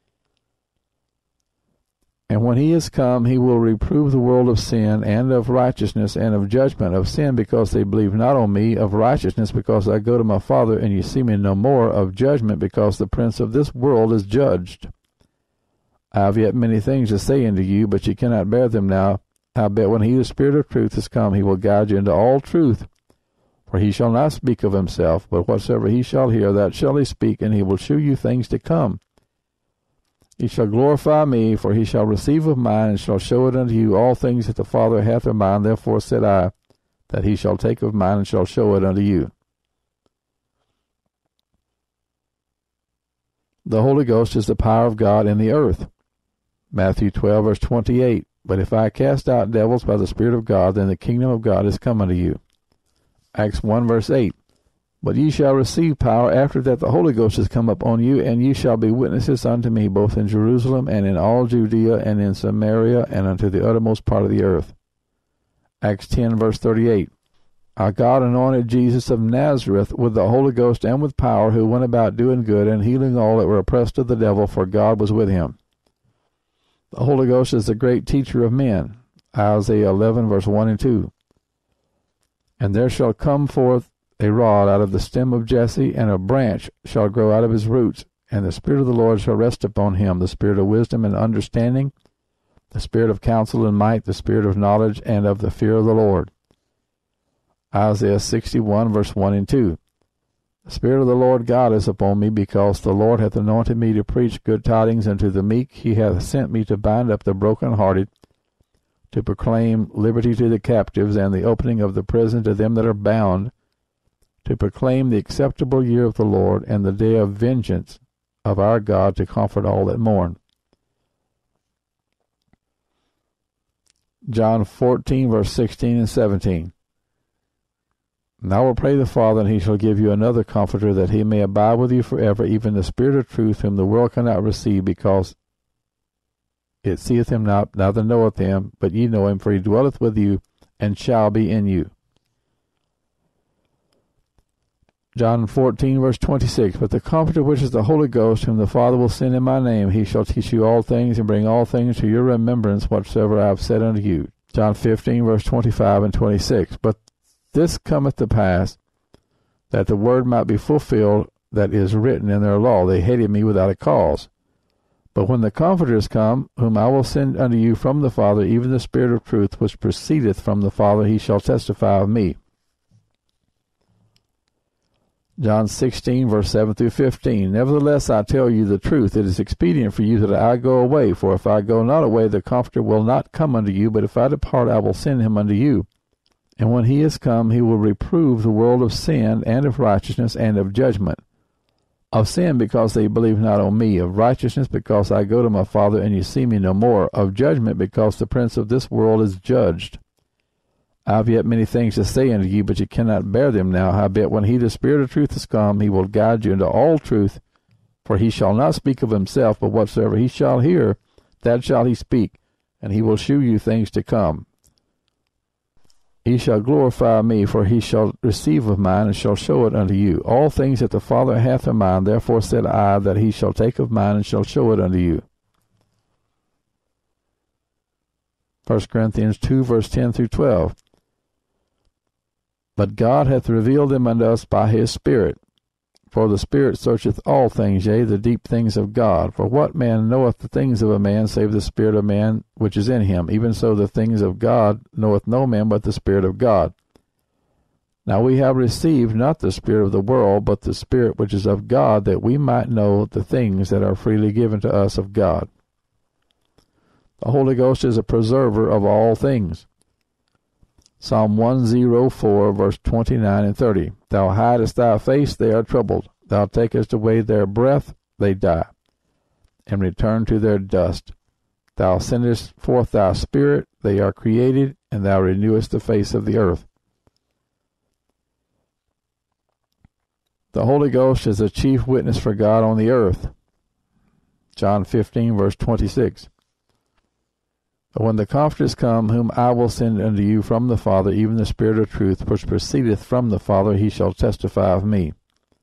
And when he is come, he will reprove the world of sin, and of righteousness, and of judgment. Of sin, because they believe not on me. Of righteousness, because I go to my Father, and ye see me no more. Of judgment, because the prince of this world is judged. I have yet many things to say unto you, but ye cannot bear them now. I bet when he, the Spirit of truth, is come, he will guide you into all truth. For he shall not speak of himself, but whatsoever he shall hear, that shall he speak, and he will shew you things to come. He shall glorify me, for he shall receive of mine, and shall show it unto you, all things that the Father hath of mine. Therefore said I, that he shall take of mine, and shall show it unto you. The Holy Ghost is the power of God in the earth. Matthew 12, verse 28. But if I cast out devils by the Spirit of God, then the kingdom of God is come unto you. Acts 1, verse 8. But ye shall receive power after that the Holy Ghost is come upon you, and ye shall be witnesses unto me, both in Jerusalem, and in all Judea, and in Samaria, and unto the uttermost part of the earth. Acts 10, verse 38. Our God anointed Jesus of Nazareth with the Holy Ghost and with power, who went about doing good, and healing all that were oppressed of the devil, for God was with him. The Holy Ghost is the great teacher of men. Isaiah 11, verse 1 and 2. And there shall come forth a rod out of the stem of Jesse, and a branch shall grow out of his roots. And the Spirit of the Lord shall rest upon him, the Spirit of wisdom and understanding, the Spirit of counsel and might, the Spirit of knowledge and of the fear of the Lord. Isaiah 61, verse 1 and 2. The Spirit of the Lord God is upon me, because the Lord hath anointed me to preach good tidings unto the meek. He hath sent me to bind up the brokenhearted, to proclaim liberty to the captives and the opening of the prison to them that are bound, to proclaim the acceptable year of the Lord and the day of vengeance of our God, to comfort all that mourn. John 14, verse 16 and 17. And I will pray the Father, and he shall give you another Comforter, that he may abide with you forever, even the Spirit of truth, whom the world cannot receive, because it seeth him not, neither knoweth him, but ye know him, for he dwelleth with you, and shall be in you. John 14, verse 26. But the Comforter, which is the Holy Ghost, whom the Father will send in my name, he shall teach you all things, and bring all things to your remembrance, whatsoever I have said unto you. John 15, verse 25 and 26. But this cometh to pass, that the word might be fulfilled that is written in their law, they hated me without a cause. But when the Comforter is come, whom I will send unto you from the Father, even the Spirit of truth, which proceedeth from the Father, he shall testify of me. John 16, verse 7 through 15. Nevertheless, I tell you the truth, it is expedient for you that I go away. For if I go not away, the Comforter will not come unto you, but if I depart, I will send him unto you. And when he is come, he will reprove the world of sin, and of righteousness, and of judgment. Of sin, because they believe not on me. Of righteousness, because I go to my Father, and you see me no more. Of judgment, because the prince of this world is judged. I have yet many things to say unto you, but you cannot bear them now. Howbeit, when he, the Spirit of truth, is come, he will guide you into all truth. For he shall not speak of himself, but whatsoever he shall hear, that shall he speak, and he will shew you things to come. He shall glorify me, for he shall receive of mine, and shall show it unto you. All things that the Father hath of mine, therefore said I, that he shall take of mine, and shall show it unto you. 1 Corinthians 2, verse 10 through 12. But God hath revealed them unto us by his Spirit. For the Spirit searcheth all things, yea, the deep things of God. For what man knoweth the things of a man, save the Spirit of man which is in him? Even so the things of God knoweth no man but the Spirit of God. Now we have received not the spirit of the world, but the Spirit which is of God, that we might know the things that are freely given to us of God. The Holy Ghost is a preserver of all things. Psalm 104, verse 29 and 30. Thou hidest thy face, they are troubled. Thou takest away their breath, they die, and return to their dust. Thou sendest forth thy Spirit, they are created, and thou renewest the face of the earth. The Holy Ghost is a chief witness for God on the earth. John 15, verse 26. But when the Comforter is come, whom I will send unto you from the Father, even the Spirit of truth, which proceedeth from the Father, he shall testify of me.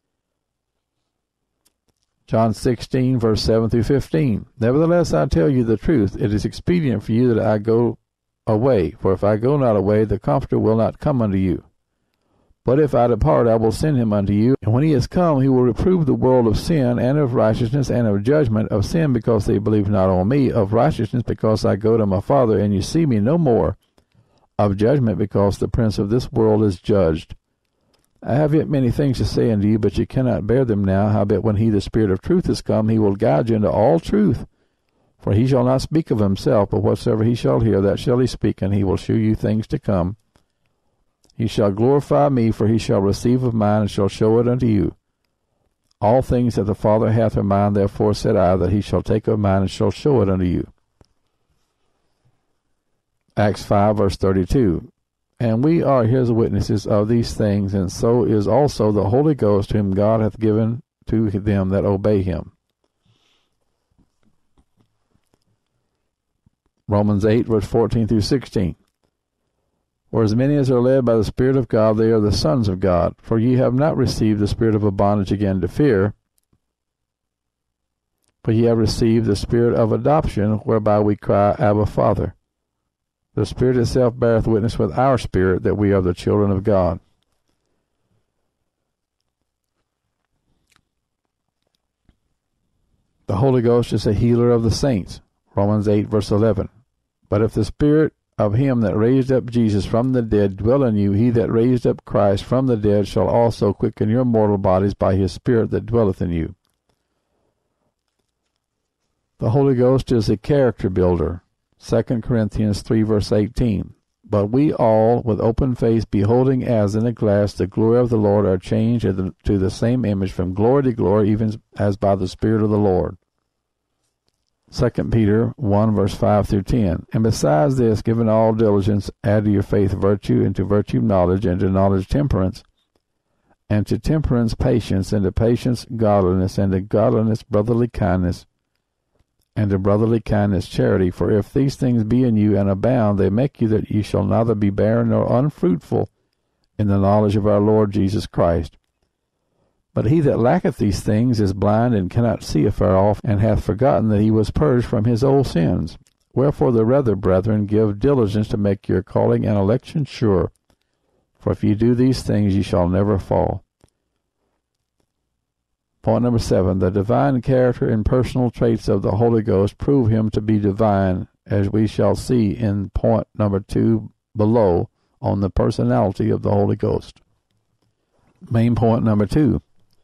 John 16, verse 7 through 15. Nevertheless, I tell you the truth, it is expedient for you that I go away. For if I go not away, the Comforter will not come unto you. But if I depart, I will send him unto you. And when he is come, he will reprove the world of sin, and of righteousness, and of judgment. Of sin, because they believe not on me. Of righteousness, because I go to my Father, and you see me no more. Of judgment, because the prince of this world is judged. I have yet many things to say unto you, but you cannot bear them now. Howbeit, when he, the Spirit of truth, is come, he will guide you into all truth. For he shall not speak of himself, but whatsoever he shall hear, that shall he speak, and he will shew you things to come. He shall glorify me, for he shall receive of mine, and shall show it unto you. All things that the Father hath of mine, therefore said I, that he shall take of mine, and shall show it unto you. Acts 5, verse 32. And we are his witnesses of these things, and so is also the Holy Ghost, whom God hath given to them that obey him. Romans 8, verse 14 through 16. For as many as are led by the Spirit of God, they are the sons of God. For ye have not received the spirit of a bondage again to fear, but ye have received the Spirit of adoption, whereby we cry, Abba, Father. The Spirit itself beareth witness with our spirit that we are the children of God. The Holy Ghost is a healer of the saints. Romans 8, verse 11. But if the Spirit of him that raised up Jesus from the dead dwell in you, he that raised up Christ from the dead shall also quicken your mortal bodies by his Spirit that dwelleth in you. The Holy Ghost is a character builder. 2 Corinthians 3 verse 18. But we all, with open face, beholding as in a glass the glory of the Lord, are changed to the same image from glory to glory, even as by the Spirit of the Lord. 2 Peter 1 verse 5 through 10. And besides this, given all diligence, add to your faith virtue, and to virtue knowledge, and to knowledge temperance, and to temperance patience, and to patience godliness, and to godliness brotherly kindness, and to brotherly kindness charity. For if these things be in you and abound, they make you that ye shall neither be barren nor unfruitful in the knowledge of our Lord Jesus Christ. But he that lacketh these things is blind, and cannot see afar off, and hath forgotten that he was purged from his old sins. Wherefore the rather, brethren, give diligence to make your calling and election sure. For if ye do these things, ye shall never fall. Point number 7. The divine character and personal traits of the Holy Ghost prove him to be divine, as we shall see in point number 2 below on the personality of the Holy Ghost. Main point number 2.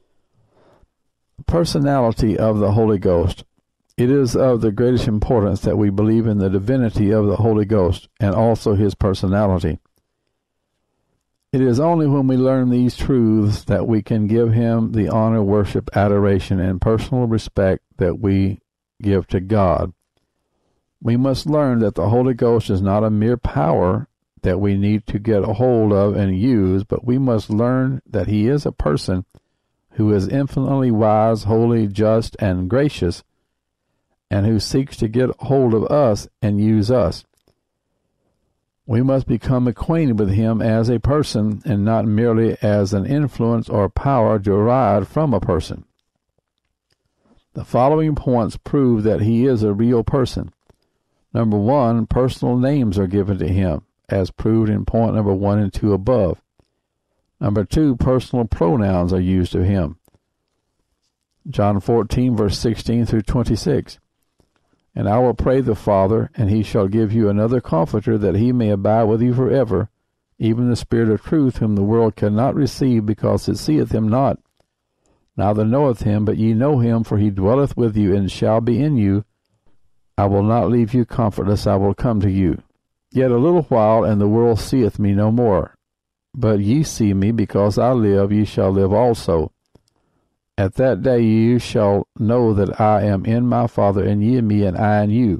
Personality of the Holy Ghost. It is of the greatest importance that we believe in the divinity of the Holy Ghost and also his personality. It is only when we learn these truths that we can give him the honor, worship, adoration, and personal respect that we give to God. We must learn that the Holy Ghost is not a mere power that we need to get a hold of and use, but we must learn that he is a person who is infinitely wise, holy, just, and gracious, and who seeks to get hold of us and use us. We must become acquainted with him as a person, and not merely as an influence or power derived from a person. The following points prove that he is a real person. Number 1, personal names are given to him, as proved in point number 1 and 2 above. Number 2, personal pronouns are used to him. John 14, verse 16 through 26. And I will pray the Father, and he shall give you another Comforter, that he may abide with you forever, even the Spirit of truth, whom the world cannot receive, because it seeth him not, neither knoweth him, but ye know him, for he dwelleth with you, and shall be in you. I will not leave you comfortless, I will come to you. Yet a little while, and the world seeth me no more. But ye see me, because I live, ye shall live also. At that day you shall know that I am in my Father, and ye in me, and I in you.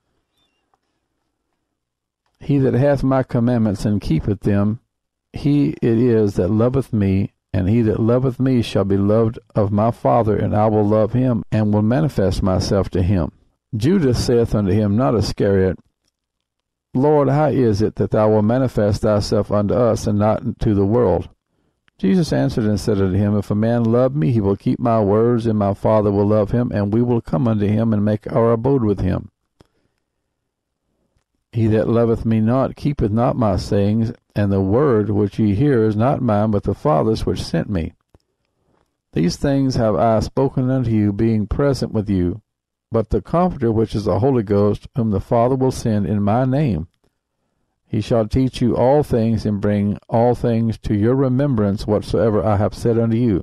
He that hath my commandments and keepeth them, he it is that loveth me, and he that loveth me shall be loved of my Father, and I will love him, and will manifest myself to him. Judas saith unto him, not Iscariot, Lord, how is it that thou wilt manifest thyself unto us, and not to the world? Jesus answered and said unto him, If a man love me, he will keep my words, and my Father will love him, and we will come unto him, and make our abode with him. He that loveth me not keepeth not my sayings, and the word which ye hear is not mine, but the Father's which sent me. These things have I spoken unto you, being present with you. But the Comforter, which is the Holy Ghost, whom the Father will send in my name, he shall teach you all things, and bring all things to your remembrance whatsoever I have said unto you.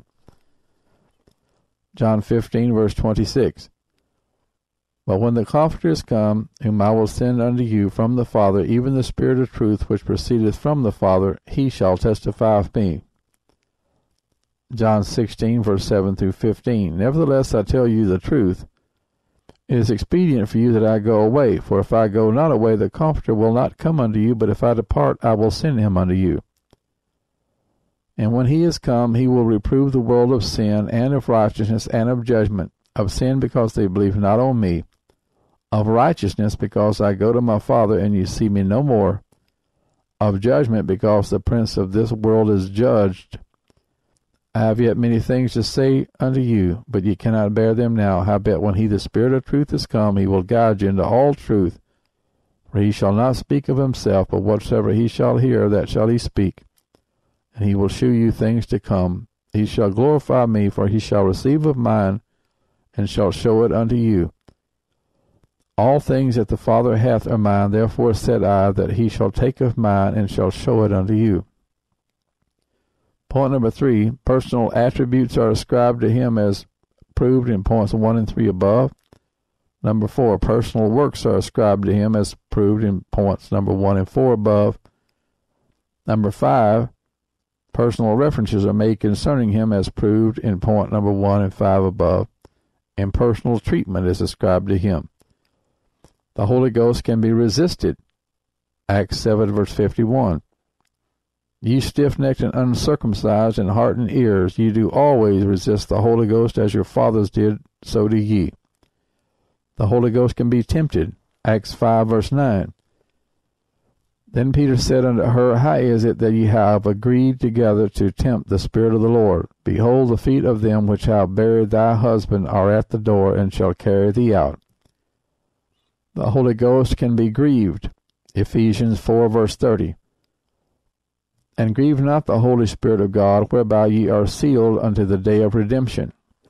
John 15, verse 26. But when the Comforter is come, whom I will send unto you from the Father, even the Spirit of truth, which proceedeth from the Father, he shall testify of me. John 16, verse 7 through 15. Nevertheless I tell you the truth. It is expedient for you that I go away, for if I go not away, the Comforter will not come unto you, but if I depart, I will send him unto you. And when he is come, he will reprove the world of sin, and of righteousness, and of judgment. Of sin, because they believe not on me. Of righteousness, because I go to my Father, and you see me no more. Of judgment, because the prince of this world is judged. I have yet many things to say unto you, but ye cannot bear them now. Howbeit when he the Spirit of truth is come, he will guide you into all truth. For he shall not speak of himself, but whatsoever he shall hear, that shall he speak. And he will shew you things to come. He shall glorify me, for he shall receive of mine, and shall show it unto you. All things that the Father hath are mine, therefore said I, that he shall take of mine, and shall show it unto you. Point number 3, personal attributes are ascribed to him as proved in points 1 and 3 above. Number 4, personal works are ascribed to him as proved in points number 1 and 4 above. Number 5, personal references are made concerning him as proved in point number 1 and 5 above, and personal treatment is ascribed to him. The Holy Ghost can be resisted. Acts 7 verse 51. Ye stiff-necked and uncircumcised in heart and ears, ye do always resist the Holy Ghost as your fathers did, so do ye. The Holy Ghost can be tempted. Acts 5 verse 9. Then Peter said unto her, How is it that ye have agreed together to tempt the Spirit of the Lord? Behold, the feet of them which have buried thy husband are at the door, and shall carry thee out. The Holy Ghost can be grieved. Ephesians 4 verse 30. And grieve not the Holy Spirit of God, whereby ye are sealed unto the day of redemption.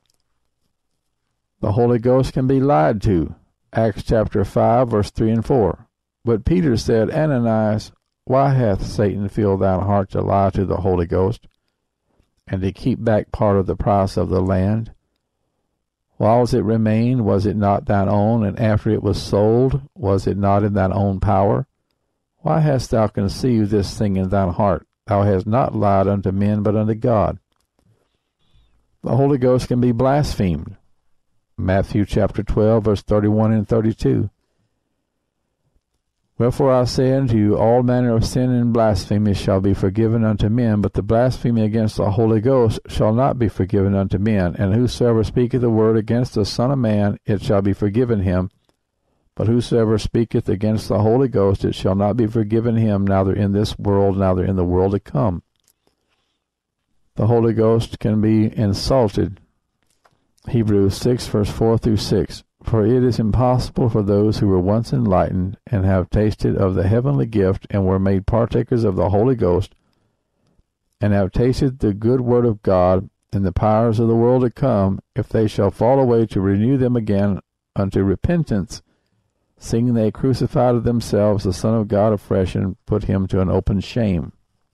The Holy Ghost can be lied to. Acts chapter 5 verse 3 and 4. But Peter said, Ananias, why hath Satan filled thine heart to lie to the Holy Ghost, and to keep back part of the price of the land? Whiles it remained, was it not thine own? And after it was sold, was it not in thine own power? Why hast thou conceived this thing in thine heart? Thou hast not lied unto men, but unto God. The Holy Ghost can be blasphemed. Matthew chapter 12, verse 31 and 32. Wherefore I say unto you, all manner of sin and blasphemy shall be forgiven unto men, but the blasphemy against the Holy Ghost shall not be forgiven unto men. And whosoever speaketh a word against the Son of Man, it shall be forgiven him. But whosoever speaketh against the Holy Ghost, it shall not be forgiven him, neither in this world, neither in the world to come. The Holy Ghost can be insulted. Hebrews 6, verse 4 through 6. For it is impossible for those who were once enlightened, and have tasted of the heavenly gift, and were made partakers of the Holy Ghost, and have tasted the good word of God, and the powers of the world to come, if they shall fall away, to renew them again unto repentance, seeing they crucified of themselves the Son of God afresh, and put him to an open shame.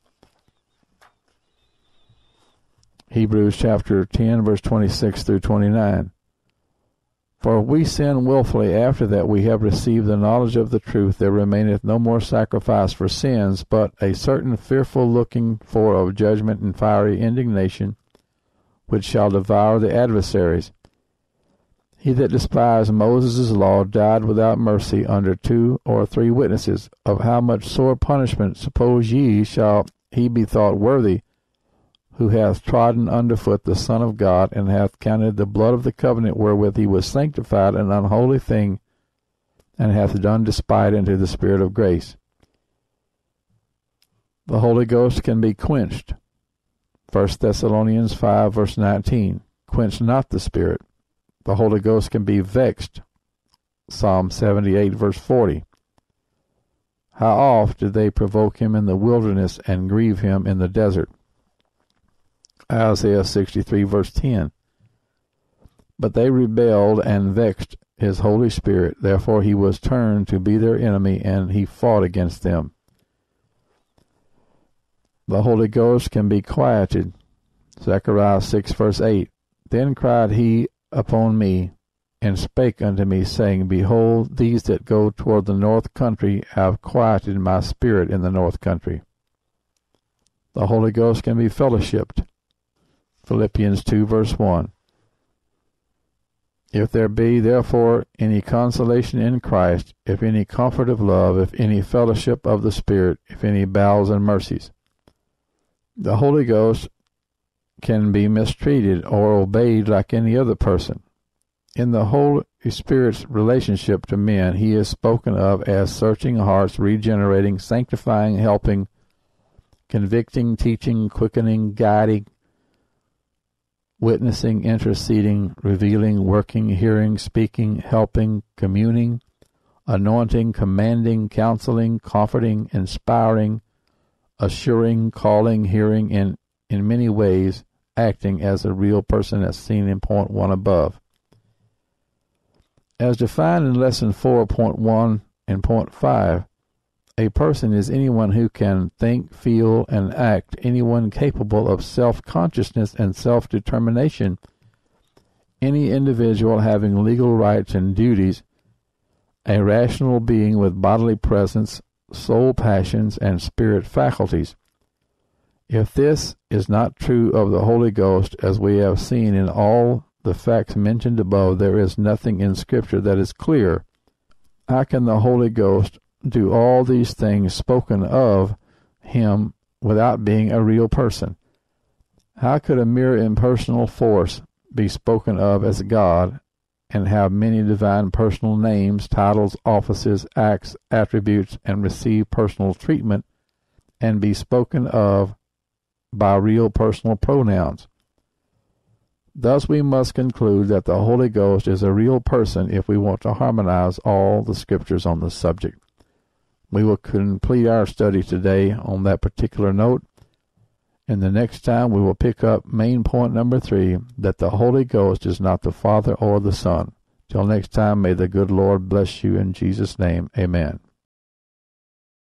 Hebrews chapter 10, verse 26 through 29. For if we sin wilfully after that we have received the knowledge of the truth, there remaineth no more sacrifice for sins, but a certain fearful looking for of judgment and fiery indignation, which shall devour the adversaries. He that despised Moses' law died without mercy under 2 or 3 witnesses. Of how much sore punishment suppose ye shall he be thought worthy, who hath trodden under foot the Son of God, and hath counted the blood of the covenant wherewith he was sanctified an unholy thing, and hath done despite unto the Spirit of grace. The Holy Ghost can be quenched. 1 Thessalonians 5, verse 19. Quench not the Spirit. The Holy Ghost can be vexed. Psalm 78, verse 40. How oft did they provoke him in the wilderness, and grieve him in the desert? Isaiah 63, verse 10. But they rebelled and vexed his Holy Spirit. Therefore he was turned to be their enemy, and he fought against them. The Holy Ghost can be quieted. Zechariah 6, verse 8. Then cried he upon me, and spake unto me, saying, Behold, these that go toward the north country have quieted my spirit in the north country. The Holy Ghost can be fellowshipped. Philippians 2, verse 1. If there be therefore any consolation in Christ, if any comfort of love, if any fellowship of the Spirit, if any bowels and mercies. The Holy Ghost can be mistreated or obeyed like any other person. In the Holy Spirit's relationship to men, he is spoken of as searching hearts, regenerating, sanctifying, helping, convicting, teaching, quickening, guiding, witnessing, interceding, revealing, working, hearing, speaking, helping, communing, anointing, commanding, counseling, comforting, inspiring, assuring, calling, hearing, and in many ways acting as a real person as seen in point 1 above. As defined in lesson 4.1 and point 5, a person is anyone who can think, feel, and act, anyone capable of self-consciousness and self-determination, any individual having legal rights and duties, a rational being with bodily presence, soul passions, and spirit faculties. If this is not true of the Holy Ghost, as we have seen in all the facts mentioned above, there is nothing in Scripture that is clear. How can the Holy Ghost do all these things spoken of him without being a real person? How could a mere impersonal force be spoken of as God and have many divine personal names, titles, offices, acts, attributes, and receive personal treatment, and be spoken of by real personal pronouns? Thus we must conclude that the Holy Ghost is a real person if we want to harmonize all the Scriptures on the subject. We will complete our study today on that particular note, and the next time we will pick up main point number 3, that the Holy Ghost is not the Father or the Son. Till next time, may the good Lord bless you in Jesus' name. Amen.